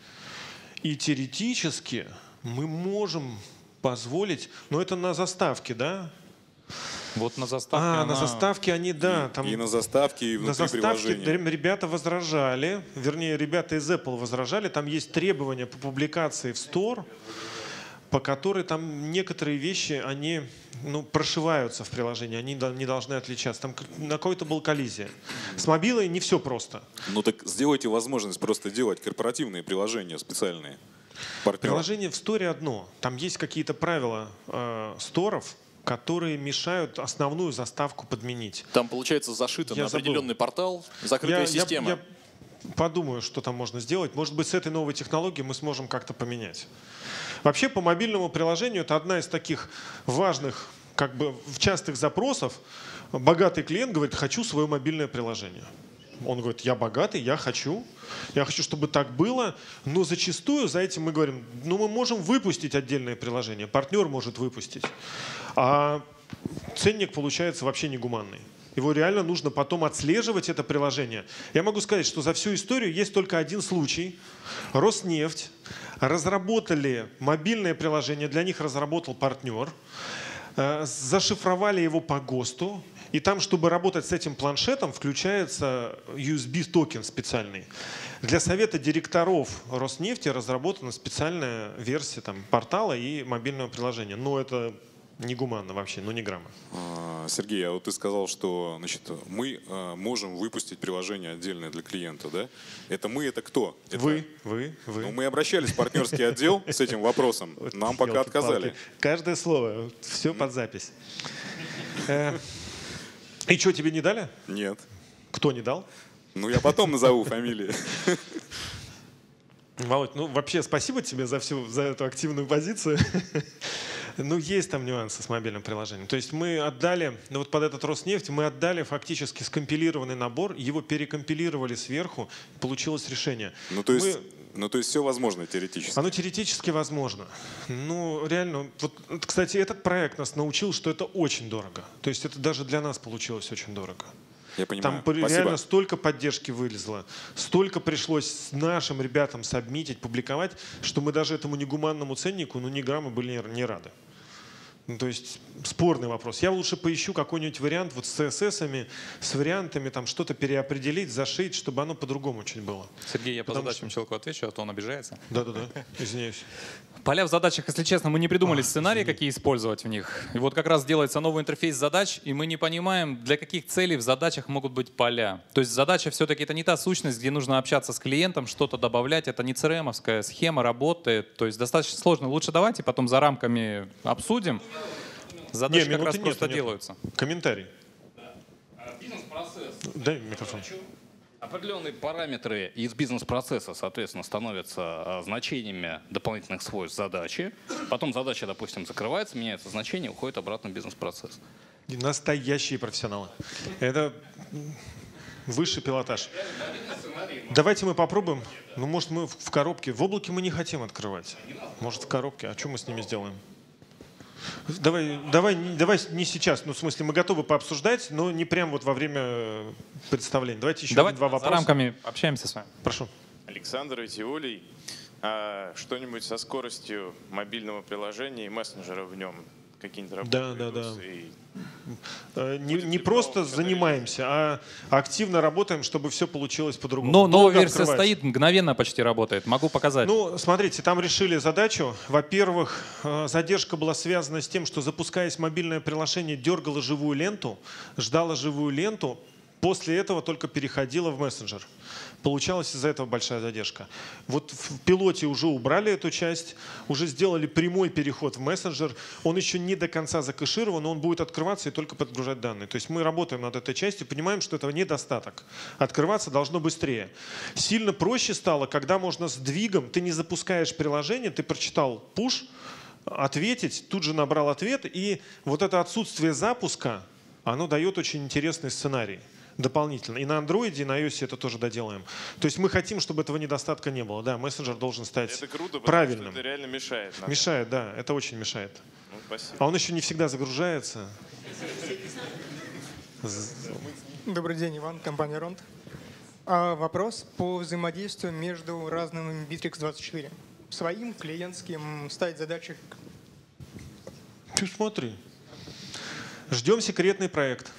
И теоретически мы можем позволить... Но это на заставке, да? Вот на заставке А, она... на заставке они, да. И, там... и на заставке, и На внутри заставке приложения. ребята возражали, вернее, ребята из Apple возражали, там есть требования по публикации в Store, по которой там некоторые вещи, они ну, прошиваются в приложении, они не должны отличаться. Там на какой-то был коллизия. С мобилой не все просто. Ну так сделайте возможность просто делать корпоративные приложения специальные. Партнер. Приложение в Store одно. Там есть какие-то правила э, сторов, которые мешают основную заставку подменить. Там, получается, зашито Я на забыл. определенный портал закрытая Я- я- система. Я, подумаю, что там можно сделать. Может быть, с этой новой технологией мы сможем как-то поменять. Вообще, по мобильному приложению это одна из таких важных, как бы, частых запросов. Богатый клиент говорит: хочу свое мобильное приложение. Он говорит: я богатый, я хочу. Я хочу, чтобы так было. Но зачастую за этим мы говорим: ну, мы можем выпустить отдельное приложение, партнер может выпустить. А ценник получается вообще негуманный. Его реально нужно потом отслеживать, это приложение. Я могу сказать, что за всю историю есть только один случай. Роснефть разработали мобильное приложение, для них разработал партнер, э, зашифровали его по ГОСТу, и там, чтобы работать с этим планшетом, включается ю эс би-токен специальный. Для совета директоров Роснефти разработана специальная версия там, портала и мобильного приложения. Но это негуманно вообще, ну ни грамма. А, Сергей, а вот ты сказал, что значит, мы а, можем выпустить приложение отдельное для клиента, да? Это мы, это кто? Это... Вы, вы, вы. Ну, мы обращались в партнерский отдел с этим вопросом. Нам пока Ёлки-палки. отказали. Каждое слово, все под запись. Э, И что, тебе не дали? Нет. Кто не дал? Ну, я потом назову фамилии. Володь, ну вообще спасибо тебе за всю за эту активную позицию. Ну, есть там нюансы с мобильным приложением. То есть мы отдали, ну вот под этот Роснефть, мы отдали фактически скомпилированный набор, его перекомпилировали сверху, получилось решение. Ну, то есть, Мы- ну, то есть все возможно теоретически. Оно теоретически возможно. Ну, реально, вот, кстати, этот проект нас научил, что это очень дорого. То есть это даже для нас получилось очень дорого. Я понимаю. Там реально Спасибо. столько поддержки вылезло, столько пришлось с нашим ребятам сабмитить, публиковать, что мы даже этому негуманному ценнику, ну, ни грамма были не- не рады. Ну, то есть спорный вопрос. Я лучше поищу какой-нибудь вариант вот с си эс эс-ами, с вариантами, там что-то переопределить, зашить, чтобы оно по-другому чуть было. Сергей, я по Потому задачам человеку отвечу, а то он обижается. Да-да-да, извиняюсь. Поля в задачах, если честно, мы не придумали сценарии, какие использовать в них. И вот как раз делается новый интерфейс задач, и мы не понимаем, для каких целей в задачах могут быть поля. То есть задача все-таки это не та сущность, где нужно общаться с клиентом, что-то добавлять. Это не си эр эм-овская схема работы. То есть достаточно сложно. Лучше давайте потом за рамками обсудим. Задачи Не, как раз минуты просто нету, нету. делаются. Комментарий. Бизнес-процесс. Дай микрофон. Определенные параметры из бизнес-процесса, соответственно, становятся значениями дополнительных свойств задачи. Потом задача, допустим, закрывается, меняется значение, уходит обратно в бизнес-процесс. Настоящие профессионалы. Это высший пилотаж. Давайте мы попробуем. Ну, может, мы в коробке. В облаке мы не хотим открывать. Может, в коробке. А что мы с ними сделаем? Давай, давай, давай не сейчас. Ну, в смысле, мы готовы пообсуждать, но не прямо вот во время представления. Давайте еще Давайте два вопроса. за рамками общаемся с вами. Прошу. Александр Этиолий. А что-нибудь со скоростью мобильного приложения и мессенджера в нем? Какие-нибудь работы? Да, да, да. И... Не, не просто занимаемся, а активно работаем, чтобы все получилось по-другому. Но новая Долго версия открывать. стоит, мгновенно почти работает. Могу показать. Ну, смотрите, там решили задачу. Во-первых, э, задержка была связана с тем, что, запускаясь мобильное приложение, дергало живую ленту, ждало живую ленту, после этого только переходило в мессенджер. Получалась из-за этого большая задержка. Вот в пилоте уже убрали эту часть, уже сделали прямой переход в мессенджер. Он еще не до конца закэширован, но он будет открываться и только подгружать данные. То есть мы работаем над этой частью, понимаем, что этого недостаток. Открываться должно быстрее. Сильно проще стало, когда можно сдвигом, ты не запускаешь приложение, ты прочитал push, ответить, тут же набрал ответ, и вот это отсутствие запуска, оно дает очень интересный сценарий. Дополнительно. И на андроиде, и на iOS это тоже доделаем. То есть мы хотим, чтобы этого недостатка не было. Да, мессенджер должен стать это круто, правильным. Это реально мешает. Нам. Мешает, да, это очень мешает. Ну, спасибо. А он еще не всегда загружается. Добрый день, Иван, компания Ронд. А вопрос по взаимодействию между разными Bittrex двадцать четыре. Своим, клиентским, ставить задачи. Ты смотри. Ждем секретный проект.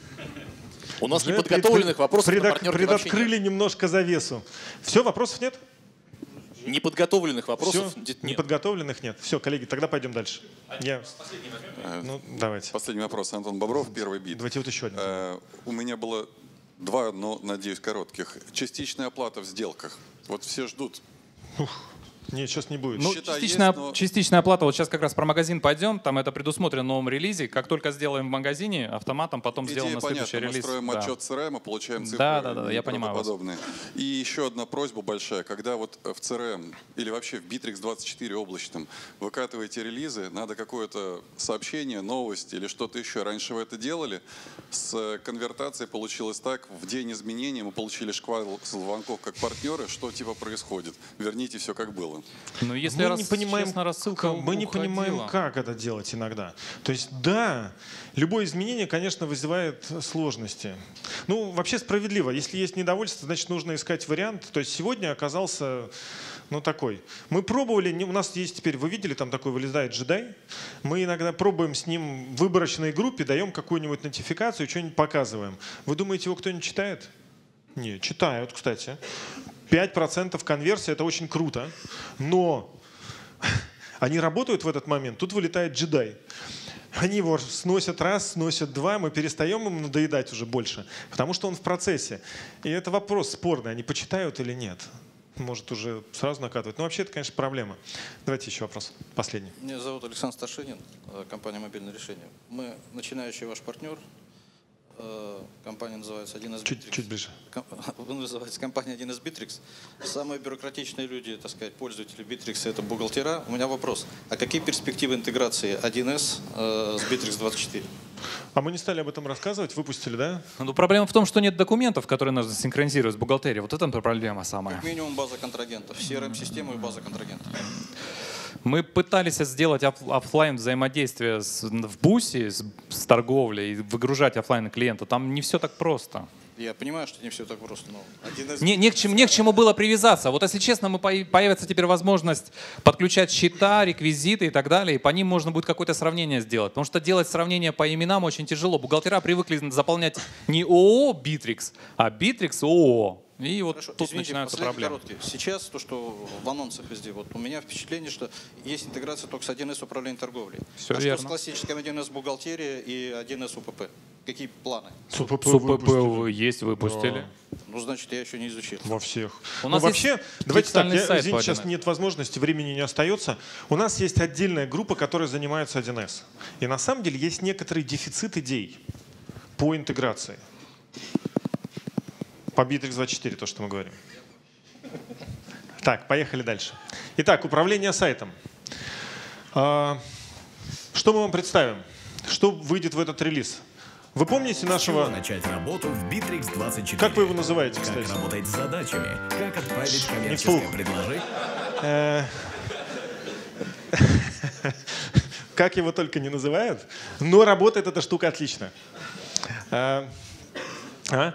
У нас Уже неподготовленных пред- вопросов предок- на партнерке вообще Предоткрыли нет. немножко завесу. Все, вопросов нет? Неподготовленных вопросов Все, нет. неподготовленных нет. Все, коллеги, тогда пойдем дальше. Я... Ну, давайте. Последний вопрос. Антон Бобров, Первый бит. Давайте вот еще один. Э, у меня было два, но, надеюсь, коротких. Частичная оплата в сделках. Вот все ждут. Нет, сейчас не будет. Ну, Счета частичная, есть, но- частичная оплата, вот сейчас как раз про магазин пойдем, там это предусмотрено в новом релизе. Как только сделаем в магазине, автоматом потом сделаем Идея на следующий понятна. Мы релиз. строим Да. отчет си эр эм, получаем цифры Да, да, да, я понимаю вас. неправдоподобные. И еще одна просьба большая. Когда вот в си эр эм или вообще в Bittrex двадцать четыре облачном выкатываете релизы, надо какое-то сообщение, новость или что-то еще. Раньше вы это делали. С конвертацией получилось так. В день изменений мы получили шквал звонков как партнеры. Что типа происходит? Верните все как было. Ну, если мы раз, не понимаем, честно, рассылка мы не уходила. понимаем, как это делать иногда. То есть, да, любое изменение, конечно, вызывает сложности. Ну, вообще справедливо. Если есть недовольство, значит, нужно искать вариант. То есть сегодня оказался, ну, такой. Мы пробовали, не- у нас есть теперь, вы видели, там такой вылезает джедай. Мы иногда пробуем с ним в выборочной группе, даем какую-нибудь нотификацию, что-нибудь показываем. Вы думаете, его кто-нибудь читает? Не, читают, кстати. пять процентов конверсия – это очень круто. Но они работают в этот момент, тут вылетает джедай. Они его сносят раз, сносят два, мы перестаем им надоедать уже больше, потому что он в процессе. И это вопрос спорный, они почитают или нет. Может уже сразу накатывать. Но вообще это, конечно, проблема. Давайте еще вопрос, последний. Меня зовут Александр Сташинин, э, компания «Мобильное решение». Мы начинающий ваш партнер. Э, Компания называется один эс Чуть, Bittrex. чуть ближе. Ком- Вы называете компания один эс Bittrex. Самые бюрократичные люди, так сказать, пользователи Bittrex — это бухгалтера. У меня вопрос. А какие перспективы интеграции один эс э, с Bittrex двадцать четыре? А мы не стали об этом рассказывать, выпустили, да? Ну, проблема в том, что нет документов, которые нужно синхронизировать с бухгалтерией. Вот это проблема самая. Как минимум база контрагентов. си эр эм-система и база контрагентов. Мы пытались сделать оф- оффлайн взаимодействие с- в бусе, с, с торговлей, и выгружать оффлайн клиента. Там не все так просто. Я понимаю, что не все так просто, но один эс... Не, не, к чему, не к чему было привязаться. Вот если честно, мы по- появится теперь возможность подключать счета, реквизиты и так далее, и по ним можно будет какое-то сравнение сделать. Потому что делать сравнение по именам очень тяжело. Бухгалтера привыкли заполнять не ООО Bittrex, а Bittrex ООО. И вот Хорошо, тут извините, начинаются последний проблемы. короткий. Сейчас то, что в анонсах везде, вот у меня впечатление, что есть интеграция только с один эс управления торговлей. Все а верно. что с классическим один эс бухгалтерия и один эс у пэ пэ? Какие планы? С УПП С УПП выпустили. вы есть, выпустили. Ну, значит, я еще не изучил. Во всех. У Ну, нас вообще, есть давайте так, специальный я, сайт извините, по сейчас один эс. нет возможности, времени не остается. У нас есть отдельная группа, которая занимается один эс. И на самом деле есть некоторый дефицит идей по интеграции. По Bittrex двадцать четыре, то, что мы говорим. Так, поехали дальше. Итак, управление сайтом. Что мы вам представим? Что выйдет в этот релиз? Вы помните нашего... С чего начать работу в Bittrex двадцать четыре? Как вы его называете, кстати? Как работать с задачами? Как отправить Не вслух. коммерческое предложение? Э, Как его только не называют, но работает эта штука отлично. А? А?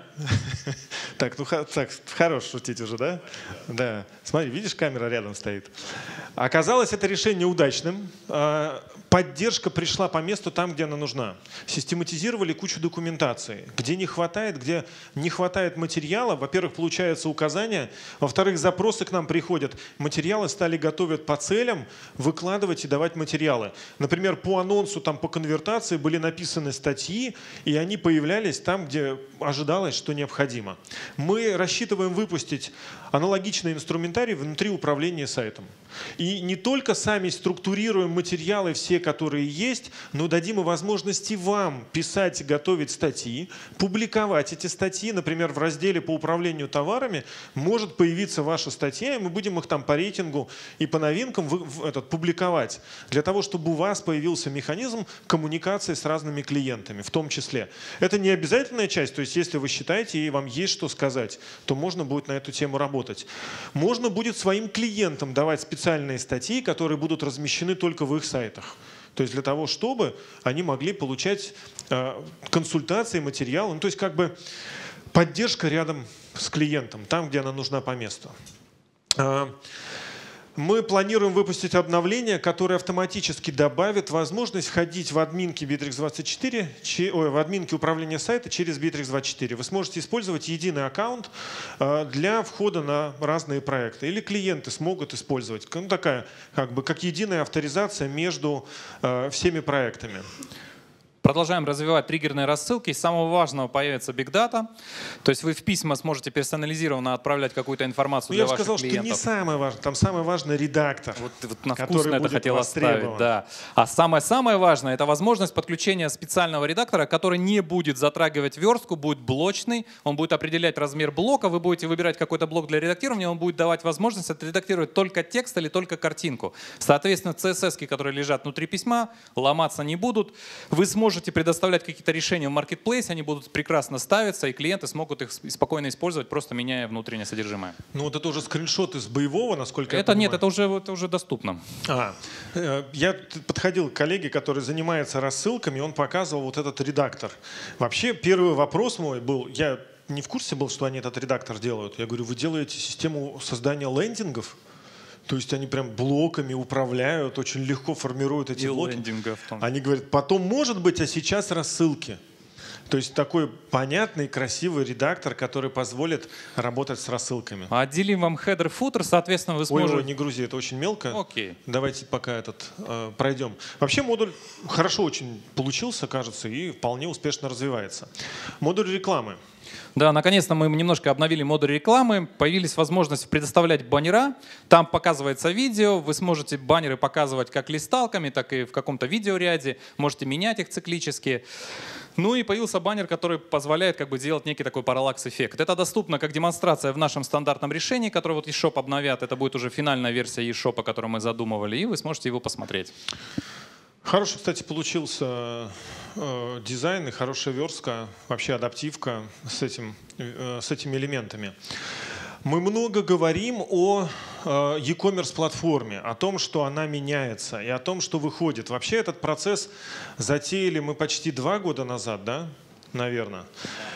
Так, ну так, хорош шутить уже, да? Да. Смотри, видишь, камера рядом стоит. Оказалось это решение удачным. Поддержка пришла по месту там, где она нужна. Систематизировали кучу документации. Где не хватает, где не хватает материала, во-первых, получается указания, во-вторых, запросы к нам приходят. Материалы стали готовить по целям, выкладывать и давать материалы. Например, по анонсу, там, по конвертации были написаны статьи, и они появлялись там, где ожидалось, что необходимо. Мы рассчитываем выпустить аналогичный инструментарий внутри управления сайтом. И не только сами структурируем материалы все, которые есть, но дадим и возможности вам писать и готовить статьи, публиковать эти статьи. Например, в разделе по управлению товарами может появиться ваша статья, и мы будем их там по рейтингу и по новинкам в, в, этот, публиковать, для того, чтобы у вас появился механизм коммуникации с разными клиентами, в том числе. Это не обязательная часть, то есть если вы считаете и вам есть что сказать, то можно будет на эту тему работать. Можно будет своим клиентам давать специальные статьи, которые будут размещены только в их сайтах. То есть для того, чтобы они могли получать э, консультации, материалы, ну, то есть как бы поддержка рядом с клиентом, там, где она нужна по месту. Э, Мы планируем выпустить обновление, которое автоматически добавит возможность входить в админки Bittrex двадцать четыре, ой, в админки управления сайта через Bittrex двадцать четыре. Вы сможете использовать единый аккаунт для входа на разные проекты. Или клиенты смогут использовать. Ну, такая, как бы, как единая авторизация между всеми проектами. Продолжаем развивать триггерные рассылки. Из самого важного появится Big Data. То есть вы в письма сможете персонализированно отправлять какую-то информацию Ну, для я бы ваших сказал, клиентов. что не самое важное. Там самое важное редактор, вот, вот на который это будет хотел оставить, да. А самое-самое важное — это возможность подключения специального редактора, который не будет затрагивать верстку, будет блочный. Он будет определять размер блока. Вы будете выбирать какой-то блок для редактирования. Он будет давать возможность отредактировать только текст или только картинку. Соответственно, си эс эс-ки, которые лежат внутри письма, ломаться не будут. Вы сможете предоставлять какие-то решения в маркетплейсе, они будут прекрасно ставиться, и клиенты смогут их спокойно использовать, просто меняя внутреннее содержимое. Ну вот это уже скриншот из боевого, насколько это я понимаю. Нет, это уже, это уже доступно. А, я подходил к коллеге, который занимается рассылками, он показывал вот этот редактор. Вообще первый вопрос мой был, я не в курсе был, что они этот редактор делают. Я говорю, вы делаете систему создания лендингов? То есть они прям блоками управляют, очень легко формируют эти и блоки. Лендингов, они говорят, потом может быть, а сейчас рассылки. То есть такой понятный, красивый редактор, который позволит работать с рассылками. Отделим вам header, footer, соответственно, вы сможете... Ой, ой, не грузи, это очень мелко. Окей. Давайте пока этот э, пройдем. Вообще модуль хорошо очень получился, кажется, и вполне успешно развивается. Модуль рекламы. Да, наконец-то мы немножко обновили модуль рекламы, появилась возможность предоставлять баннера, там показывается видео, вы сможете баннеры показывать как листалками, так и в каком-то видеоряде, можете менять их циклически. Ну и появился баннер, который позволяет как бы делать некий такой параллакс-эффект. Это доступно как демонстрация в нашем стандартном решении, которое вот eShop обновят, это будет уже финальная версия eShop, которую мы задумывали, и вы сможете его посмотреть. Хороший, кстати, получился э, дизайн и хорошая верстка, вообще адаптивка с, этим, э, с этими элементами. Мы много говорим о э, e-commerce платформе, о том, что она меняется и о том, что выходит. Вообще этот процесс затеяли мы почти два года назад, да, наверное.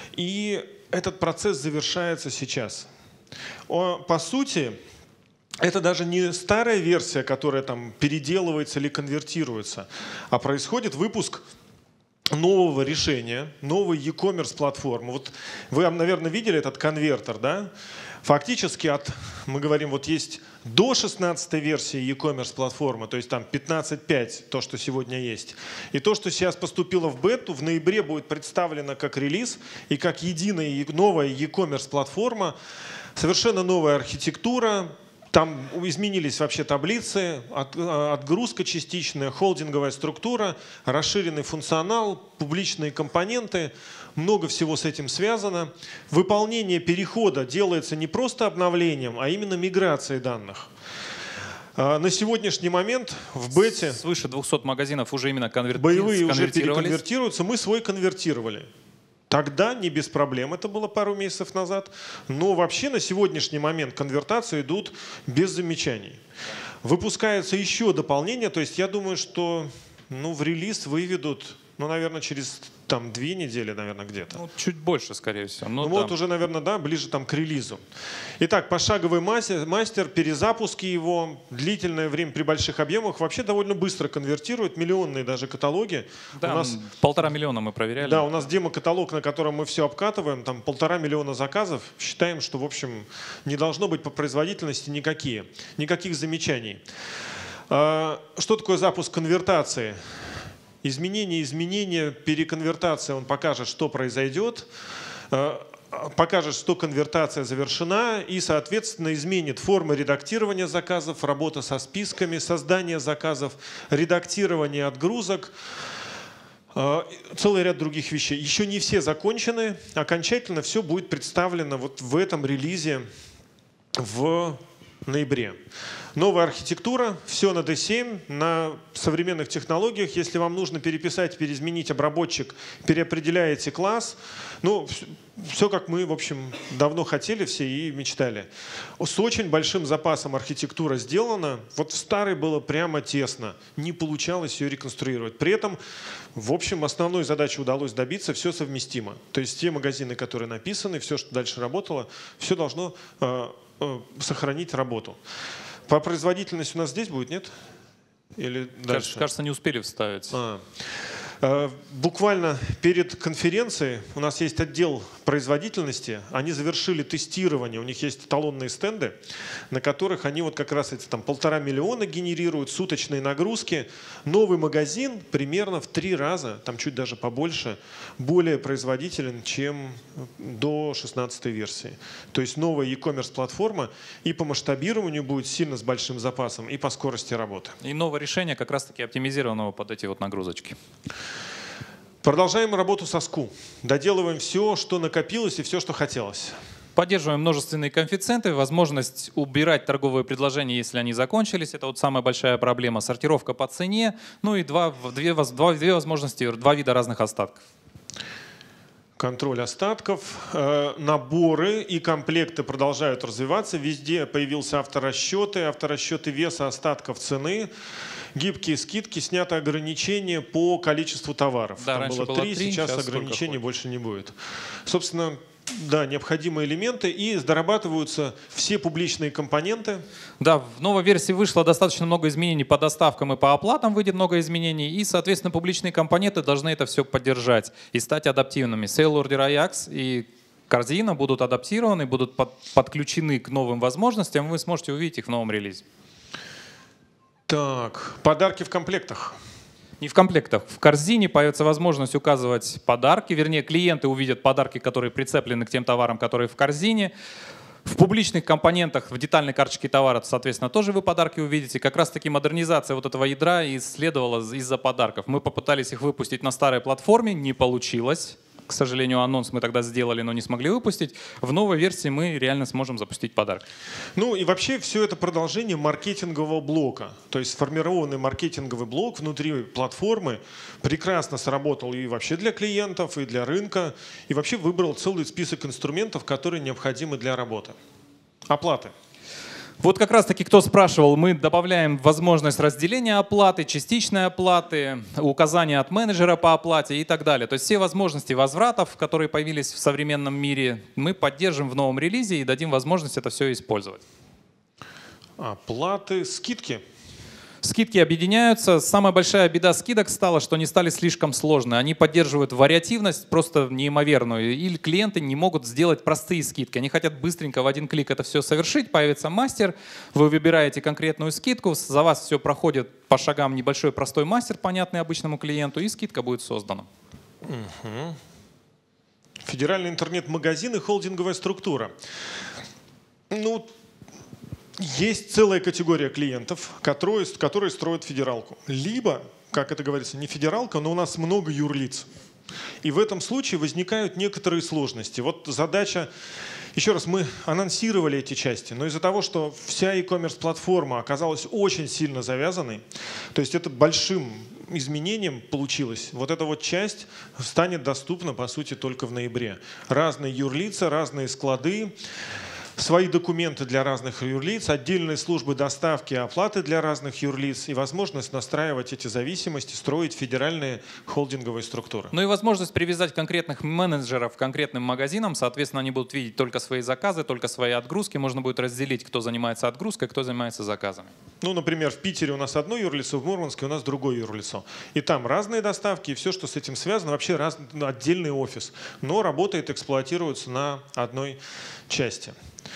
И этот процесс завершается сейчас. О, по сути, это даже не старая версия, которая там переделывается или конвертируется, а происходит выпуск нового решения, новой e-commerce платформы. Вот вы, наверное, видели этот конвертер, да? Фактически от, мы говорим, вот есть до шестнадцатой версии e-commerce платформы, то есть там пятнадцать точка пять, то, что сегодня есть. И то, что сейчас поступило в бету, в ноябре будет представлено как релиз и как единая новая e-commerce платформа, совершенно новая архитектура. Там изменились вообще таблицы, от, отгрузка частичная, холдинговая структура, расширенный функционал, публичные компоненты. Много всего с этим связано. Выполнение перехода делается не просто обновлением, а именно миграцией данных. На сегодняшний момент в бете... Свыше двухсот магазинов уже именно конверти... боевые уже переконвертируются, мы свой конвертировали. Тогда не без проблем, это было пару месяцев назад. Но вообще на сегодняшний момент конвертации идут без замечаний. Выпускаются еще дополнения, то есть я думаю, что ну, в релиз выведут, ну, наверное, через там, две недели, наверное, где-то. Ну, чуть больше, скорее всего. Ну, вот уже, наверное, да, ближе там, к релизу. Итак, пошаговый мастер, мастер, перезапуски его, длительное время при больших объемах вообще довольно быстро конвертирует, миллионные даже каталоги. Да, у нас, полтора миллиона мы проверяли. Да, у нас демо-каталог, на котором мы все обкатываем, там полтора миллиона заказов. Считаем, что, в общем, не должно быть по производительности никакие, никаких замечаний. Что такое запуск конвертации? Изменение, изменение, переконвертация, он покажет, что произойдет, покажет, что конвертация завершена и, соответственно, изменит формы редактирования заказов, работа со списками, создание заказов, редактирование отгрузок, целый ряд других вещей. Еще не все закончены, окончательно все будет представлено вот в этом релизе в ноябре. Новая архитектура, все на ди семь, на современных технологиях. Если вам нужно переписать, переизменить обработчик, переопределяете класс. Ну, все как мы, в общем, давно хотели все и мечтали. С очень большим запасом архитектура сделана. Вот в старой было прямо тесно. Не получалось ее реконструировать. При этом, в общем, основной задачи удалось добиться, все совместимо. То есть те магазины, которые написаны, все, что дальше работало, все должно э, э, сохранить работу. По производительности у нас здесь будет, нет? Или дальше? Кажется, кажется, не успели вставить. А. Буквально перед конференцией у нас есть отдел производительности. Они завершили тестирование. У них есть эталонные стенды, на которых они вот как раз эти там полтора миллиона генерируют, суточные нагрузки. Новый магазин примерно в три раза, там чуть даже побольше, более производителен, чем до шестнадцатой версии. То есть новая e-commerce платформа и по масштабированию будет сильно с большим запасом, и по скорости работы. И новое решение как раз-таки оптимизированного под эти вот нагрузочки. Продолжаем работу со СКУ. Доделываем все, что накопилось и все, что хотелось. Поддерживаем множественные коэффициенты, возможность убирать торговые предложения, если они закончились. Это вот самая большая проблема. Сортировка по цене. Ну и два, две, два, две возможности, два вида разных остатков. Контроль остатков, э, наборы и комплекты продолжают развиваться. Везде появился авторасчеты, авторасчеты веса остатков цены. Гибкие скидки, сняты ограничения по количеству товаров. Да, Там было три, сейчас, сейчас ограничений больше не будет. Собственно, да, необходимые элементы и дорабатываются все публичные компоненты. Да, в новой версии вышло достаточно много изменений по доставкам и по оплатам, выйдет много изменений. И, соответственно, публичные компоненты должны это все поддержать и стать адаптивными. Sale Order Ajax и корзина будут адаптированы, будут под, подключены к новым возможностям. Вы сможете увидеть их в новом релизе. Так, подарки в комплектах. Не в комплектах. В корзине появится возможность указывать подарки. Вернее, клиенты увидят подарки, которые прицеплены к тем товарам, которые в корзине. В публичных компонентах, в детальной карточке товара, соответственно, тоже вы подарки увидите. Как раз-таки модернизация вот этого ядра и следовала из-за подарков. Мы попытались их выпустить на старой платформе, не получилось. К сожалению, анонс мы тогда сделали, но не смогли выпустить. В новой версии мы реально сможем запустить подарок. Ну и вообще все это продолжение маркетингового блока. То есть сформированный маркетинговый блок внутри платформы прекрасно сработал и вообще для клиентов, и для рынка. И вообще выбрал целый список инструментов, которые необходимы для работы. Оплаты. Вот как раз-таки кто спрашивал, мы добавляем возможность разделения оплаты, частичной оплаты, указания от менеджера по оплате и так далее. То есть все возможности возвратов, которые появились в современном мире, мы поддержим в новом релизе и дадим возможность это все использовать. Оплаты, скидки. Скидки объединяются. Самая большая беда скидок стала, что они стали слишком сложные. Они поддерживают вариативность просто неимоверную. Или клиенты не могут сделать простые скидки. Они хотят быстренько в один клик это все совершить. Появится мастер, вы выбираете конкретную скидку, за вас все проходит по шагам небольшой простой мастер, понятный обычному клиенту, и скидка будет создана. Угу. Федеральный интернет-магазин и холдинговая структура. Ну, есть целая категория клиентов, которые, которые строят федералку. Либо, как это говорится, не федералка, но у нас много юрлиц. И в этом случае возникают некоторые сложности. Вот задача, еще раз, мы анонсировали эти части, но из-за того, что вся e-commerce платформа оказалась очень сильно завязанной, то есть это большим изменением получилось, вот эта вот часть станет доступна, по сути, только в ноябре. Разные юрлица, разные склады, свои документы для разных юрлиц, отдельные службы доставки и оплаты для разных юрлиц и возможность настраивать эти зависимости, строить федеральные холдинговые структуры. Ну и возможность привязать конкретных менеджеров к конкретным магазинам. Соответственно, они будут видеть только свои заказы, только свои отгрузки. Можно будет разделить, кто занимается отгрузкой, кто занимается заказами. Ну, например, в Питере у нас одно юрлицо, в Мурманске у нас другое юрлицо. И там разные доставки, и все, что с этим связано, вообще раз, отдельный офис. Но работает, эксплуатируется на одной части.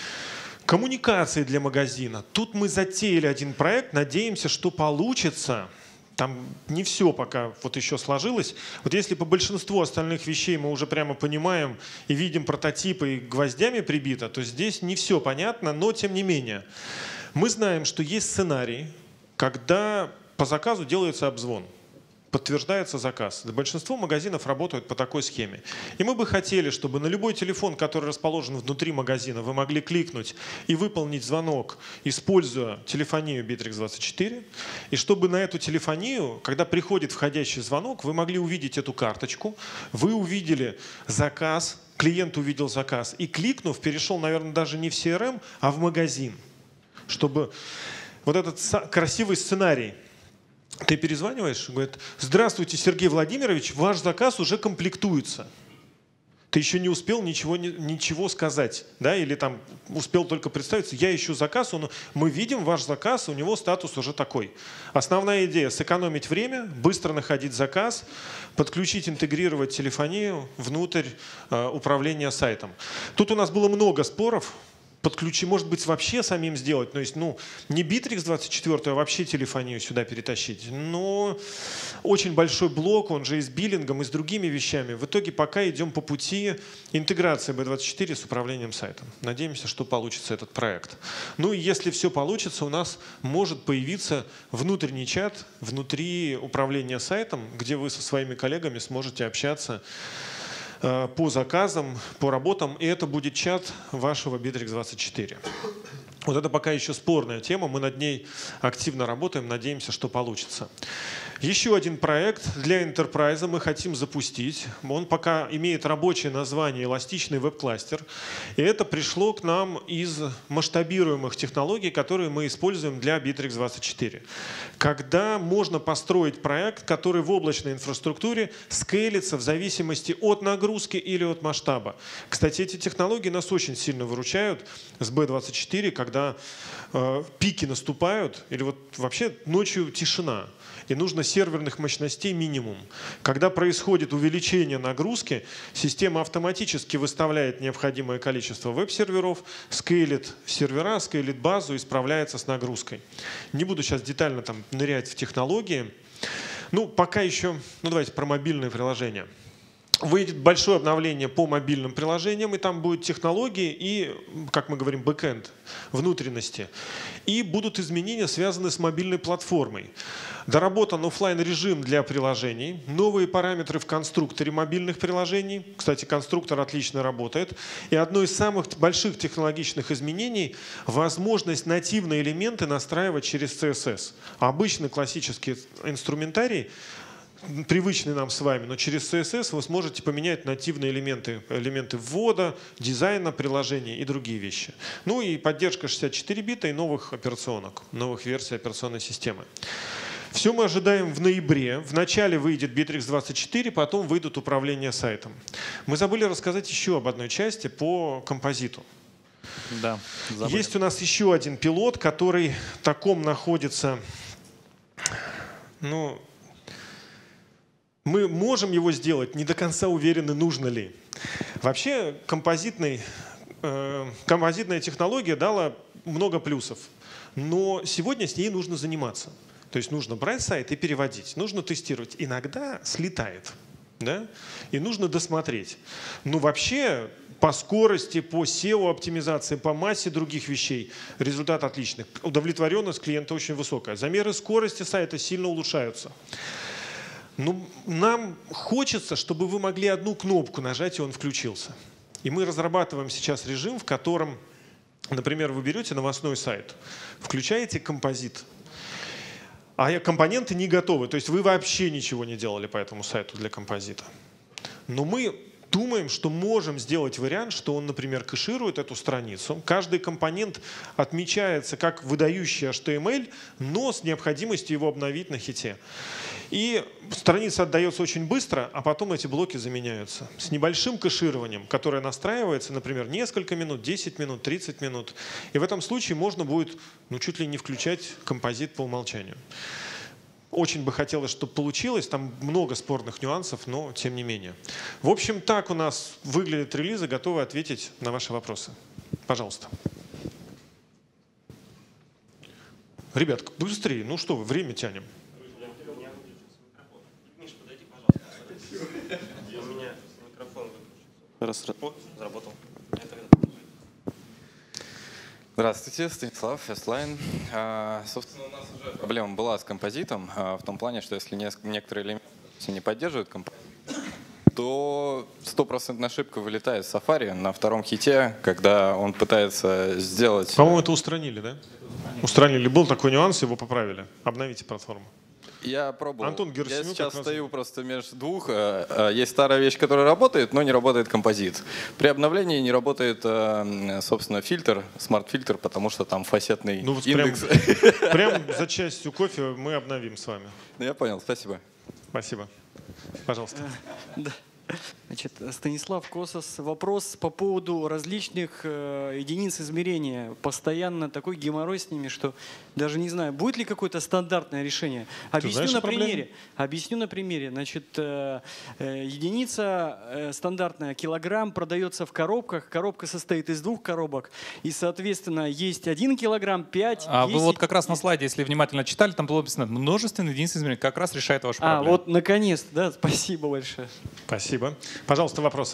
Коммуникации для магазина. Тут мы затеяли один проект, надеемся, что получится. Там не все пока вот еще сложилось. Вот если по большинству остальных вещей мы уже прямо понимаем и видим прототипы и гвоздями прибито, то здесь не все понятно, но тем не менее. Мы знаем, что есть сценарий, когда по заказу делается обзвон. Подтверждается заказ. Большинство магазинов работают по такой схеме. И мы бы хотели, чтобы на любой телефон, который расположен внутри магазина, вы могли кликнуть и выполнить звонок, используя телефонию Битрикс двадцать четыре. И чтобы на эту телефонию, когда приходит входящий звонок, вы могли увидеть эту карточку, вы увидели заказ, клиент увидел заказ и, кликнув, перешел, наверное, даже не в си эр эм, а в магазин. Чтобы вот этот красивый сценарий. Ты перезваниваешь, говорит: здравствуйте, Сергей Владимирович, ваш заказ уже комплектуется. Ты еще не успел ничего, ничего сказать, да, или там успел только представиться, я ищу заказ, он, мы видим ваш заказ, у него статус уже такой. Основная идея – сэкономить время, быстро находить заказ, подключить, интегрировать телефонию внутрь э, управления сайтом. Тут у нас было много споров. Подключи, может быть, вообще самим сделать. То есть, ну, не Битрикс двадцать четыре, а вообще телефонию сюда перетащить. Но очень большой блок, он же и с биллингом, и с другими вещами. В итоге пока идем по пути интеграции би двадцать четыре с управлением сайтом. Надеемся, что получится этот проект. Ну и если все получится, у нас может появиться внутренний чат внутри управления сайтом, где вы со своими коллегами сможете общаться по заказам, по работам, и это будет чат вашего Битрикс двадцать четыре. Вот это пока еще спорная тема, мы над ней активно работаем, надеемся, что получится. Еще один проект для Enterprise мы хотим запустить. Он пока имеет рабочее название «Эластичный веб-кластер». И это пришло к нам из масштабируемых технологий, которые мы используем для Битрикс двадцать четыре. Когда можно построить проект, который в облачной инфраструктуре скейлится в зависимости от нагрузки или от масштаба. Кстати, эти технологии нас очень сильно выручают с би двадцать четыре, когда э, пики наступают, или вот вообще ночью тишина. И нужно серверных мощностей минимум. Когда происходит увеличение нагрузки, система автоматически выставляет необходимое количество веб-серверов, скейлит сервера, скейлит базу и справляется с нагрузкой. Не буду сейчас детально там нырять в технологии. Ну, пока еще, ну давайте про мобильные приложения. Выйдет большое обновление по мобильным приложениям, и там будут технологии и, как мы говорим, бэкэнд, внутренности. И будут изменения, связанные с мобильной платформой. Доработан офлайн-режим для приложений, новые параметры в конструкторе мобильных приложений. Кстати, конструктор отлично работает. И одно из самых больших технологичных изменений – возможность нативные элементы настраивать через си эс эс. Обычный классический инструментарий, привычный нам с вами, но через си эс эс вы сможете поменять нативные элементы, элементы ввода, дизайна приложения и другие вещи. Ну и поддержка шестьдесят четыре бита и новых операционок, новых версий операционной системы. Все мы ожидаем в ноябре. В начале выйдет Битрикс двадцать четыре, потом выйдут управление сайтом. Мы забыли рассказать еще об одной части по композиту. Да, забыли. Есть у нас еще один пилот, который в таком находится, ну, мы можем его сделать, не до конца уверены, нужно ли. Вообще композитный, э, композитная технология дала много плюсов, но сегодня с ней нужно заниматься. То есть нужно брать сайт и переводить, нужно тестировать. Иногда слетает. да? И нужно досмотреть. Ну, вообще, по скорости, по сео-оптимизации, по массе других вещей результат отличный. Удовлетворенность клиента очень высокая. Замеры скорости сайта сильно улучшаются. Ну, нам хочется, чтобы вы могли одну кнопку нажать, и он включился. И мы разрабатываем сейчас режим, в котором, например, вы берете новостной сайт, включаете композит, а компоненты не готовы. То есть вы вообще ничего не делали по этому сайту для композита. Но мы думаем, что можем сделать вариант, что он, например, кэширует эту страницу. Каждый компонент отмечается как выдающий эйч ти эм эль, но с необходимостью его обновить на хите. И страница отдается очень быстро, а потом эти блоки заменяются. С небольшим кэшированием, которое настраивается, например, несколько минут, десять минут, тридцать минут. И в этом случае можно будет ну, чуть ли не включать композит по умолчанию. Очень бы хотелось, чтобы получилось. Там много спорных нюансов, но тем не менее. В общем, так у нас выглядят релизы, готовы ответить на ваши вопросы. Пожалуйста. Ребят, быстрее. Ну что вы, время тянем. Раз, заработал. Здравствуйте, Станислав, Fastline. А, собственно, у нас уже проблема была с композитом, а, в том плане, что если некоторые элементы не поддерживают композит, то стопроцентная ошибка вылетает в Safari на втором хите, когда он пытается сделать… По-моему, это устранили, да? Устранили. Был такой нюанс, его поправили. Обновите платформу. Я пробовал. Антон Я сейчас стою просто между двух. Есть старая вещь, которая работает, но не работает композит. При обновлении не работает, собственно, фильтр, смарт-фильтр, потому что там фасетный ну, вот индекс. Прям, прям за частью кофе мы обновим с вами. Я понял, спасибо. Спасибо. Пожалуйста. Да. Значит, Станислав Косос. Вопрос по поводу различных э, единиц измерения. Постоянно такой геморрой с ними, что даже не знаю, будет ли какое-то стандартное решение. Объясню на примере. Объясню на примере. Значит, э, э, единица э, стандартная, килограмм, продается в коробках. Коробка состоит из двух коробок. И, соответственно, есть один килограмм, пять, А десять. вы вот как раз на слайде, если внимательно читали, там было написано множественные единицы измерения. Как раз решает вашу а, проблему. А, вот наконец-то, да, спасибо большое. Спасибо. Пожалуйста, вопросы.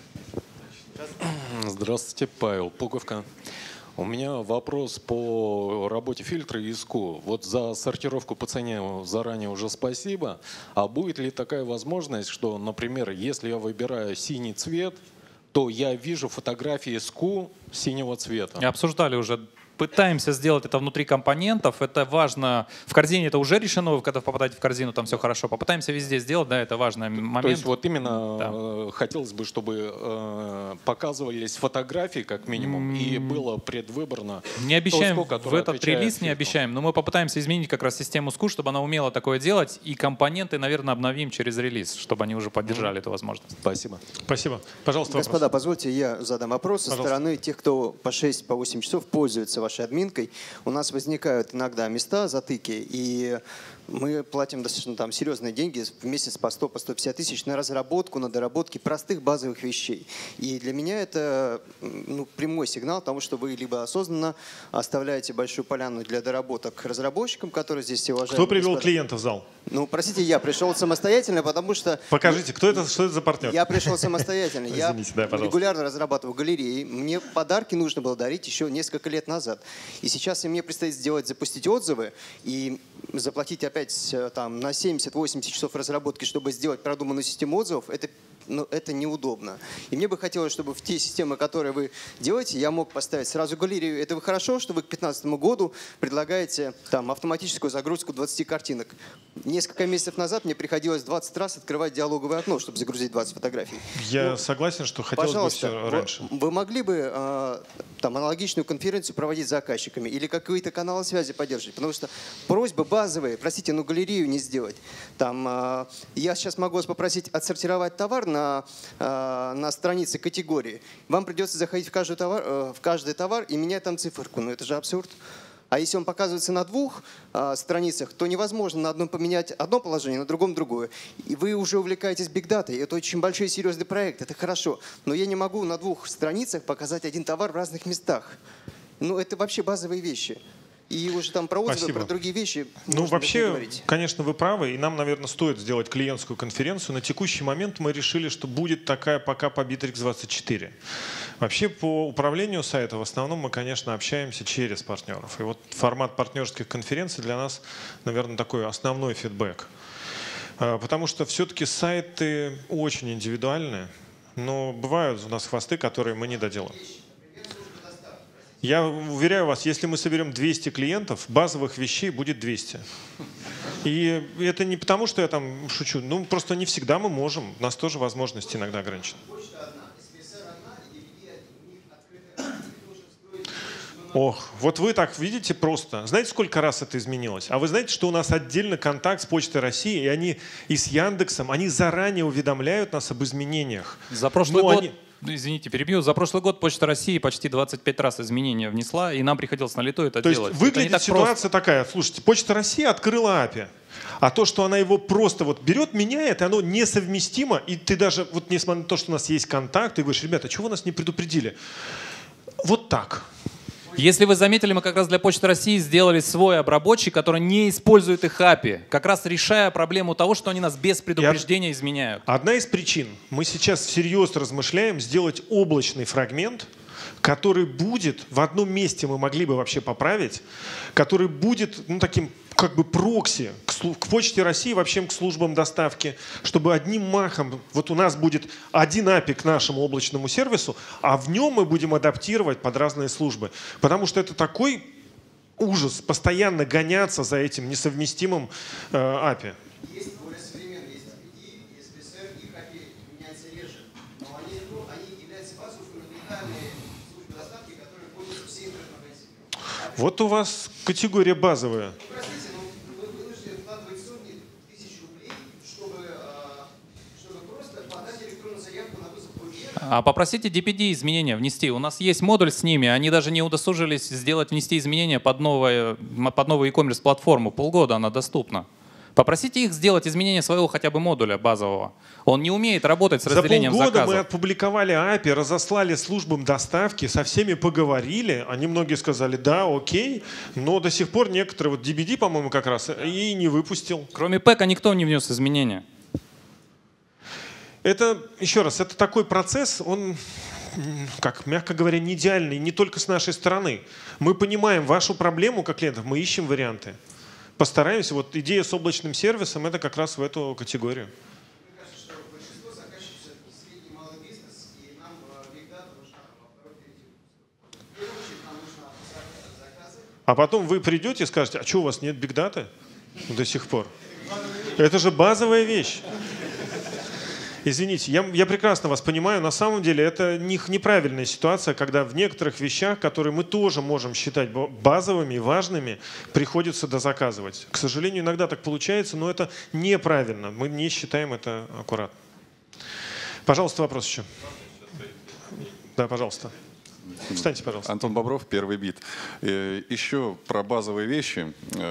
Здравствуйте, Павел, Пуговка. У меня вопрос по работе фильтра и ИСКУ. Вот за сортировку по цене заранее уже спасибо. А будет ли такая возможность, что, например, если я выбираю синий цвет, то я вижу фотографии ИСКУ синего цвета? И обсуждали уже. Пытаемся сделать это внутри компонентов. Это важно. В корзине это уже решено. Вы когда попадаете в корзину, там все хорошо. Попытаемся везде сделать. Да, это важный момент. То есть вот именно да. э, хотелось бы, чтобы э, показывались фотографии как минимум mm. и было предвыборно. Не обещаем то, в этот релиз, не обещаем. Но мы попытаемся изменить как раз систему СКУ, чтобы она умела такое делать. И компоненты, наверное, обновим через релиз, чтобы они уже поддержали mm. эту возможность. Спасибо. Спасибо. Пожалуйста, Господа, вопрос. позвольте, я задам вопрос со Пожалуйста. стороны тех, кто по шесть, по восемь часов пользуется вашей админкой. У нас возникают иногда места, затыки, и мы платим достаточно там серьезные деньги в месяц по сто, по сто пятьдесят тысяч на разработку, на доработки простых базовых вещей. И для меня это ну, прямой сигнал тому, что вы либо осознанно оставляете большую поляну для доработок разработчикам, которые здесь все уважаемые. Кто привел господа. клиента в зал? Ну, простите, я пришел самостоятельно, потому что… Покажите, кто это, что это за партнер? Я пришел самостоятельно. Я Извините, да, пожалуйста. регулярно разрабатываю галереи. Мне подарки нужно было дарить еще несколько лет назад. И сейчас мне предстоит сделать, запустить отзывы и заплатить опять там, на семьдесят-восемьдесят часов разработки, чтобы сделать продуманную систему отзывов. Это но это неудобно. И мне бы хотелось, чтобы в те системы, которые вы делаете, я мог поставить сразу галерею. Это вы хорошо, что вы к две тысячи пятнадцатому году предлагаете там, автоматическую загрузку двадцати картинок. Несколько месяцев назад мне приходилось двадцать раз открывать диалоговое окно, чтобы загрузить двадцать фотографий. Я ну, согласен, что хотелось бы все раньше. Вы, вы могли бы э, там, аналогичную конференцию проводить с заказчиками или какие-то каналы связи поддерживать? Потому что просьбы базовые, простите, ну галерею не сделать. Там, э, я сейчас могу вас попросить отсортировать товар на, э, на странице категории. Вам придется заходить в каждый товар, э, в каждый товар и менять там циферку. Ну это же абсурд. А если он показывается на двух э, страницах, то невозможно на одном поменять одно положение, на другом другое. И вы уже увлекаетесь бигдатой. Это очень большой и серьезный проект, это хорошо. Но я не могу на двух страницах показать один товар в разных местах. Ну это вообще базовые вещи. И уже там про отзывы, Спасибо. про другие вещи. Ну, можно вообще, говорить. конечно, вы правы, и нам, наверное, стоит сделать клиентскую конференцию. На текущий момент мы решили, что будет такая пока по Bittrex двадцать четыре. Вообще, по управлению сайта в основном мы, конечно, общаемся через партнеров. И вот формат партнерских конференций для нас, наверное, такой основной фидбэк. Потому что все-таки сайты очень индивидуальные, но бывают у нас хвосты, которые мы не доделаем. Я уверяю вас, если мы соберем двести клиентов, базовых вещей будет двести. И это не потому, что я там шучу, ну просто не всегда мы можем, у нас тоже возможности иногда ограничены. Ох, вот вы так видите просто. Знаете, сколько раз это изменилось? А вы знаете, что у нас отдельно контакт с Почтой России, и они и с Яндексом, они заранее уведомляют нас об изменениях. За прошлый Но год, они... извините, перебью, за прошлый год Почта России почти двадцать пять раз изменения внесла, и нам приходилось на лету это То делать. есть выглядит так ситуация просто. такая, слушайте, Почта России открыла эй пи ай, а то, что она его просто вот берет, меняет, и оно несовместимо, и ты даже, вот несмотря на то, что у нас есть контакт, ты говоришь, ребята, чего вы нас не предупредили? Вот так. Если вы заметили, мы как раз для Почты России сделали свой обработчик, который не использует их эй пи ай, как раз решая проблему того, что они нас без предупреждения изменяют. Одна из причин, мы сейчас всерьез размышляем сделать облачный фрагмент, который будет, в одном месте мы могли бы вообще поправить, который будет ну, таким как бы прокси к, к Почте России, вообще к службам доставки, чтобы одним махом, вот у нас будет один эй пи ай к нашему облачному сервису, а в нем мы будем адаптировать под разные службы. Потому что это такой ужас, постоянно гоняться за этим несовместимым э, эй пи ай. Есть более современные, есть ди пи ди, есть эс пи эс эр, их эй пи ай меняется реже. Но они, ну, они являются базовой фундаментальной службой доставки, которой пользуются все интернет-магазины. Вот у вас категория базовая. А попросите ди пи ди изменения внести. У нас есть модуль с ними, они даже не удосужились сделать, внести изменения под, новое, под новую e-commerce платформу. Полгода она доступна. Попросите их сделать изменения своего хотя бы модуля базового. Он не умеет работать с разделением заказов. За полгода мы опубликовали эй пи ай, разослали службам доставки, со всеми поговорили. Они многие сказали, да, окей, но до сих пор некоторые, вот ди би ди, по-моему, как раз, и не выпустил. Кроме пэка никто не внес изменения. Это, еще раз, это такой процесс, он, как, мягко говоря, не идеальный, не только с нашей стороны. Мы понимаем вашу проблему как клиентов, мы ищем варианты. Постараемся, вот идея с облачным сервисом, это как раз в эту категорию. Мне кажется, что большинство заказчиков все-таки средний и малый бизнес, и нам Big Data нужна во второй период. В первую очередь нам нужно заказы. А потом вы придете и скажете, а что у вас нет Big Data до сих пор? Это же базовая вещь. Извините, я, я прекрасно вас понимаю, на самом деле это не, неправильная ситуация, когда в некоторых вещах, которые мы тоже можем считать базовыми и важными, приходится дозаказывать. К сожалению, иногда так получается, но это неправильно, мы не считаем это аккуратно. Пожалуйста, вопрос еще. Да, пожалуйста. Встаньте, пожалуйста. Антон Бобров, Первый бит. Еще про базовые вещи.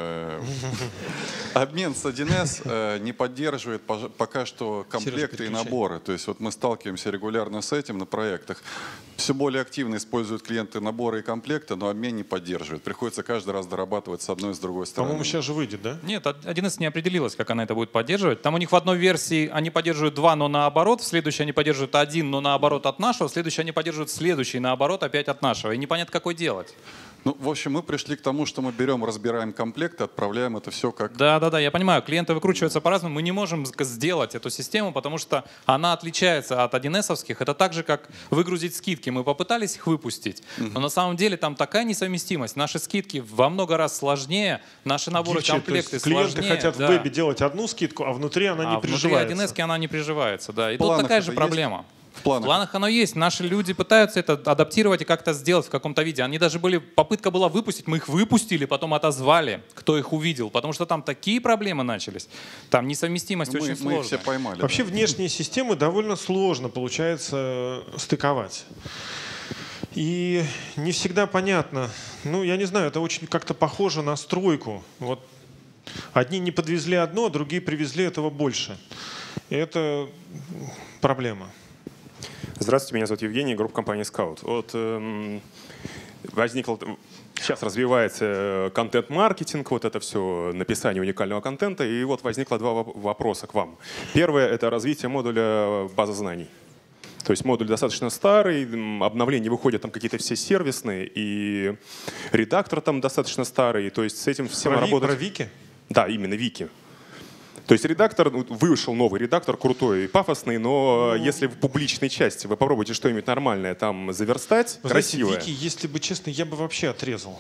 Обмен с один эс не поддерживает пока что комплекты и наборы. То есть вот мы сталкиваемся регулярно с этим на проектах. Все более активно используют клиенты наборы и комплекты, но обмен не поддерживает. Приходится каждый раз дорабатывать с одной и с другой стороны. По-моему, сейчас же выйдет, да? Нет, один эс не определилась, как она это будет поддерживать. Там у них в одной версии они поддерживают два, но наоборот. В следующей они поддерживают один, но наоборот от нашего. В следующей они поддерживают следующий, наоборот, опять от нашего. И непонятно, какой делать. Ну, в общем, мы пришли к тому, что мы берем, разбираем комплекты, отправляем это все как... Да, да, да, я понимаю. Клиенты выкручиваются по-разному. Мы не можем сделать эту систему, потому что она отличается от один эсовских. Это так же, как выгрузить скидки. Мы попытались их выпустить, но на самом деле там такая несовместимость. Наши скидки во много раз сложнее, наши наборы Гибче, комплекты клиенты сложнее. хотят да. в вебе делать одну скидку, а внутри она а не приживается. Внутри один эс она не приживается, да. И тут планах такая же это проблема. Есть? В планах. В планах оно есть. Наши люди пытаются это адаптировать и как-то сделать в каком-то виде. Они даже были, попытка была выпустить, мы их выпустили, потом отозвали, кто их увидел, потому что там такие проблемы начались. Там несовместимость мы, очень мы сложная. их все поймали. Вообще да. внешние системы довольно сложно получается стыковать. И не всегда понятно. Ну, я не знаю, это очень как-то похоже на стройку. Вот одни не подвезли одно, другие привезли этого больше. И это проблема. Здравствуйте, меня зовут Евгений, группа компании Scout. Вот, эм, возникло... Сейчас развивается контент-маркетинг, вот это все, написание уникального контента. И вот возникло два вопроса к вам. Первое — это развитие модуля базы знаний. То есть модуль достаточно старый, обновления выходят там какие-то все сервисные, и редактор там достаточно старый. То есть с этим всем про работать... Про Вики? Да, именно Вики. То есть редактор, вышел новый редактор, крутой и пафосный, но ну, если в публичной части вы попробуйте что-нибудь нормальное там заверстать, вы красивое. Знаете, Вики, если быть честно, я бы вообще отрезал.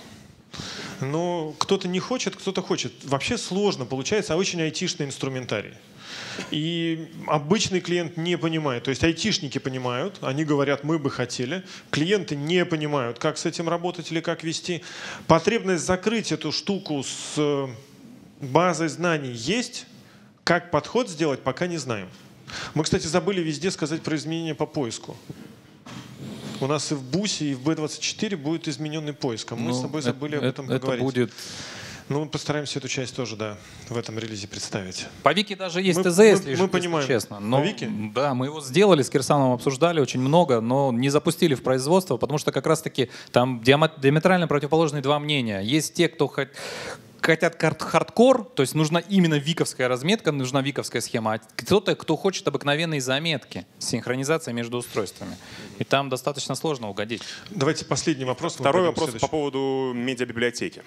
Но кто-то не хочет, кто-то хочет. Вообще сложно получается, а очень айтишный инструментарий. И обычный клиент не понимает. То есть айтишники понимают, они говорят, мы бы хотели. Клиенты не понимают, как с этим работать или как вести. Потребность закрыть эту штуку с базой знаний есть. Как подход сделать, пока не знаем. Мы, кстати, забыли везде сказать про изменения по поиску. У нас и в бусе, и в би двадцать четыре будет измененный поиск. А мы ну, с собой забыли это, об этом это поговорить. Будет... Ну, постараемся эту часть тоже, да, в этом релизе представить. По Вики даже есть мы, ТЗ, мы, если, мы если понимаем. честно. Но, по Вики? Да, мы его сделали, с Кирсановым обсуждали очень много, но не запустили в производство, потому что как раз-таки там диаметрально противоположные два мнения. Есть те, кто хоть... хотят хардкор, то есть нужна именно виковская разметка, нужна виковская схема, а кто-то, кто хочет обыкновенные заметки, синхронизация между устройствами. И там достаточно сложно угодить. Давайте последний вопрос. Второй вопрос по поводу медиабиблиотеки.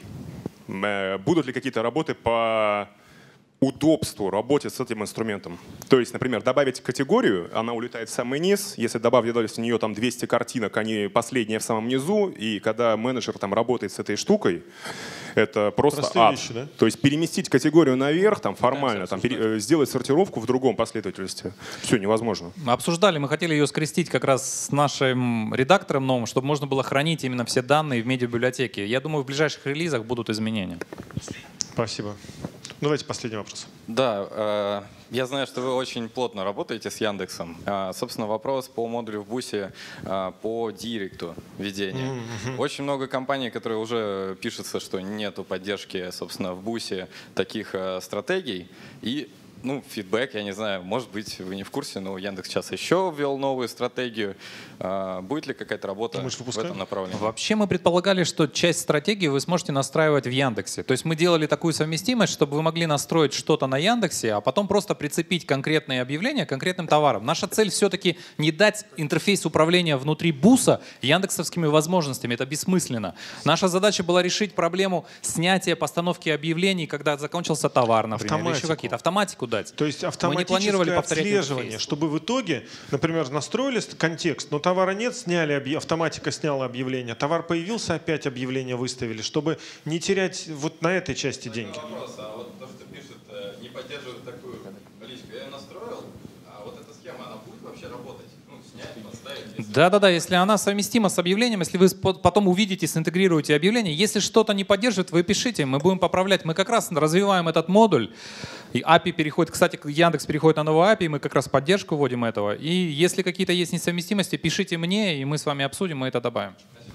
Будут ли какие-то работы по удобству работать с этим инструментом? То есть, например, добавить категорию, она улетает в самый низ. Если добавить в нее там двести картинок, они последние в самом низу. И когда менеджер там работает с этой штукой, это просто простые ад. Вещи, да? То есть переместить категорию наверх, там формально, там, пере, сделать сортировку в другом последовательности. Все невозможно. Мы обсуждали, мы хотели ее скрестить как раз с нашим редактором новым, чтобы можно было хранить именно все данные в медиабиблиотеке. Я думаю, в ближайших релизах будут изменения. Спасибо. Давайте последний вопрос. Да, э, я знаю, что вы очень плотно работаете с Яндексом. Э, собственно, вопрос по модулю в бусе, э, по директу ведения. Mm-hmm. Очень много компаний, которые уже пишутся, что нету поддержки, собственно, в бусе таких э, стратегий. И ну, фидбэк, я не знаю, может быть, вы не в курсе, но Яндекс сейчас еще ввел новую стратегию. А, будет ли какая-то работа в этом направлении? Вообще мы предполагали, что часть стратегии вы сможете настраивать в Яндексе. То есть мы делали такую совместимость, чтобы вы могли настроить что-то на Яндексе, а потом просто прицепить конкретные объявления к конкретным товарам. Наша цель все-таки не дать интерфейс управления внутри буса яндексовскими возможностями. Это бессмысленно. Наша задача была решить проблему снятия постановки объявлений, когда закончился товар, например, или еще какие-то. Автоматику дать. То есть автоматическое отслеживание, чтобы в итоге, например, настроили контекст, но товара нет, сняли, объ... автоматика сняла объявление, товар появился, опять объявление выставили, чтобы не терять вот на этой части деньги. Вопрос, а вот то, что пишет, не поддерживает такую личку, я ее настроил, а вот эта схема, она будет вообще работать? Ну, снять, поставить? Да-да-да, если она совместима с объявлением, если вы потом увидите, синтегрируете объявление, если что-то не поддерживает, вы пишите, мы будем поправлять. Мы как раз развиваем этот модуль. И эй пи ай переходит, кстати, Яндекс переходит на новый эй пи ай, мы как раз поддержку вводим этого. И если какие-то есть несовместимости, пишите мне, и мы с вами обсудим, мы это добавим.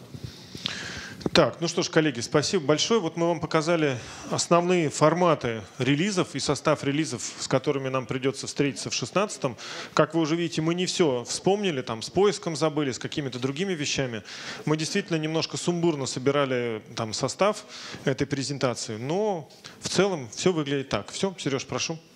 Так, ну что ж, коллеги, спасибо большое. Вот мы вам показали основные форматы релизов и состав релизов, с которыми нам придется встретиться в шестнадцатом. Как вы уже видите, мы не все вспомнили, там с поиском забыли, с какими-то другими вещами. Мы действительно немножко сумбурно собирали там состав этой презентации, но в целом все выглядит так. Все, Сереж, прошу.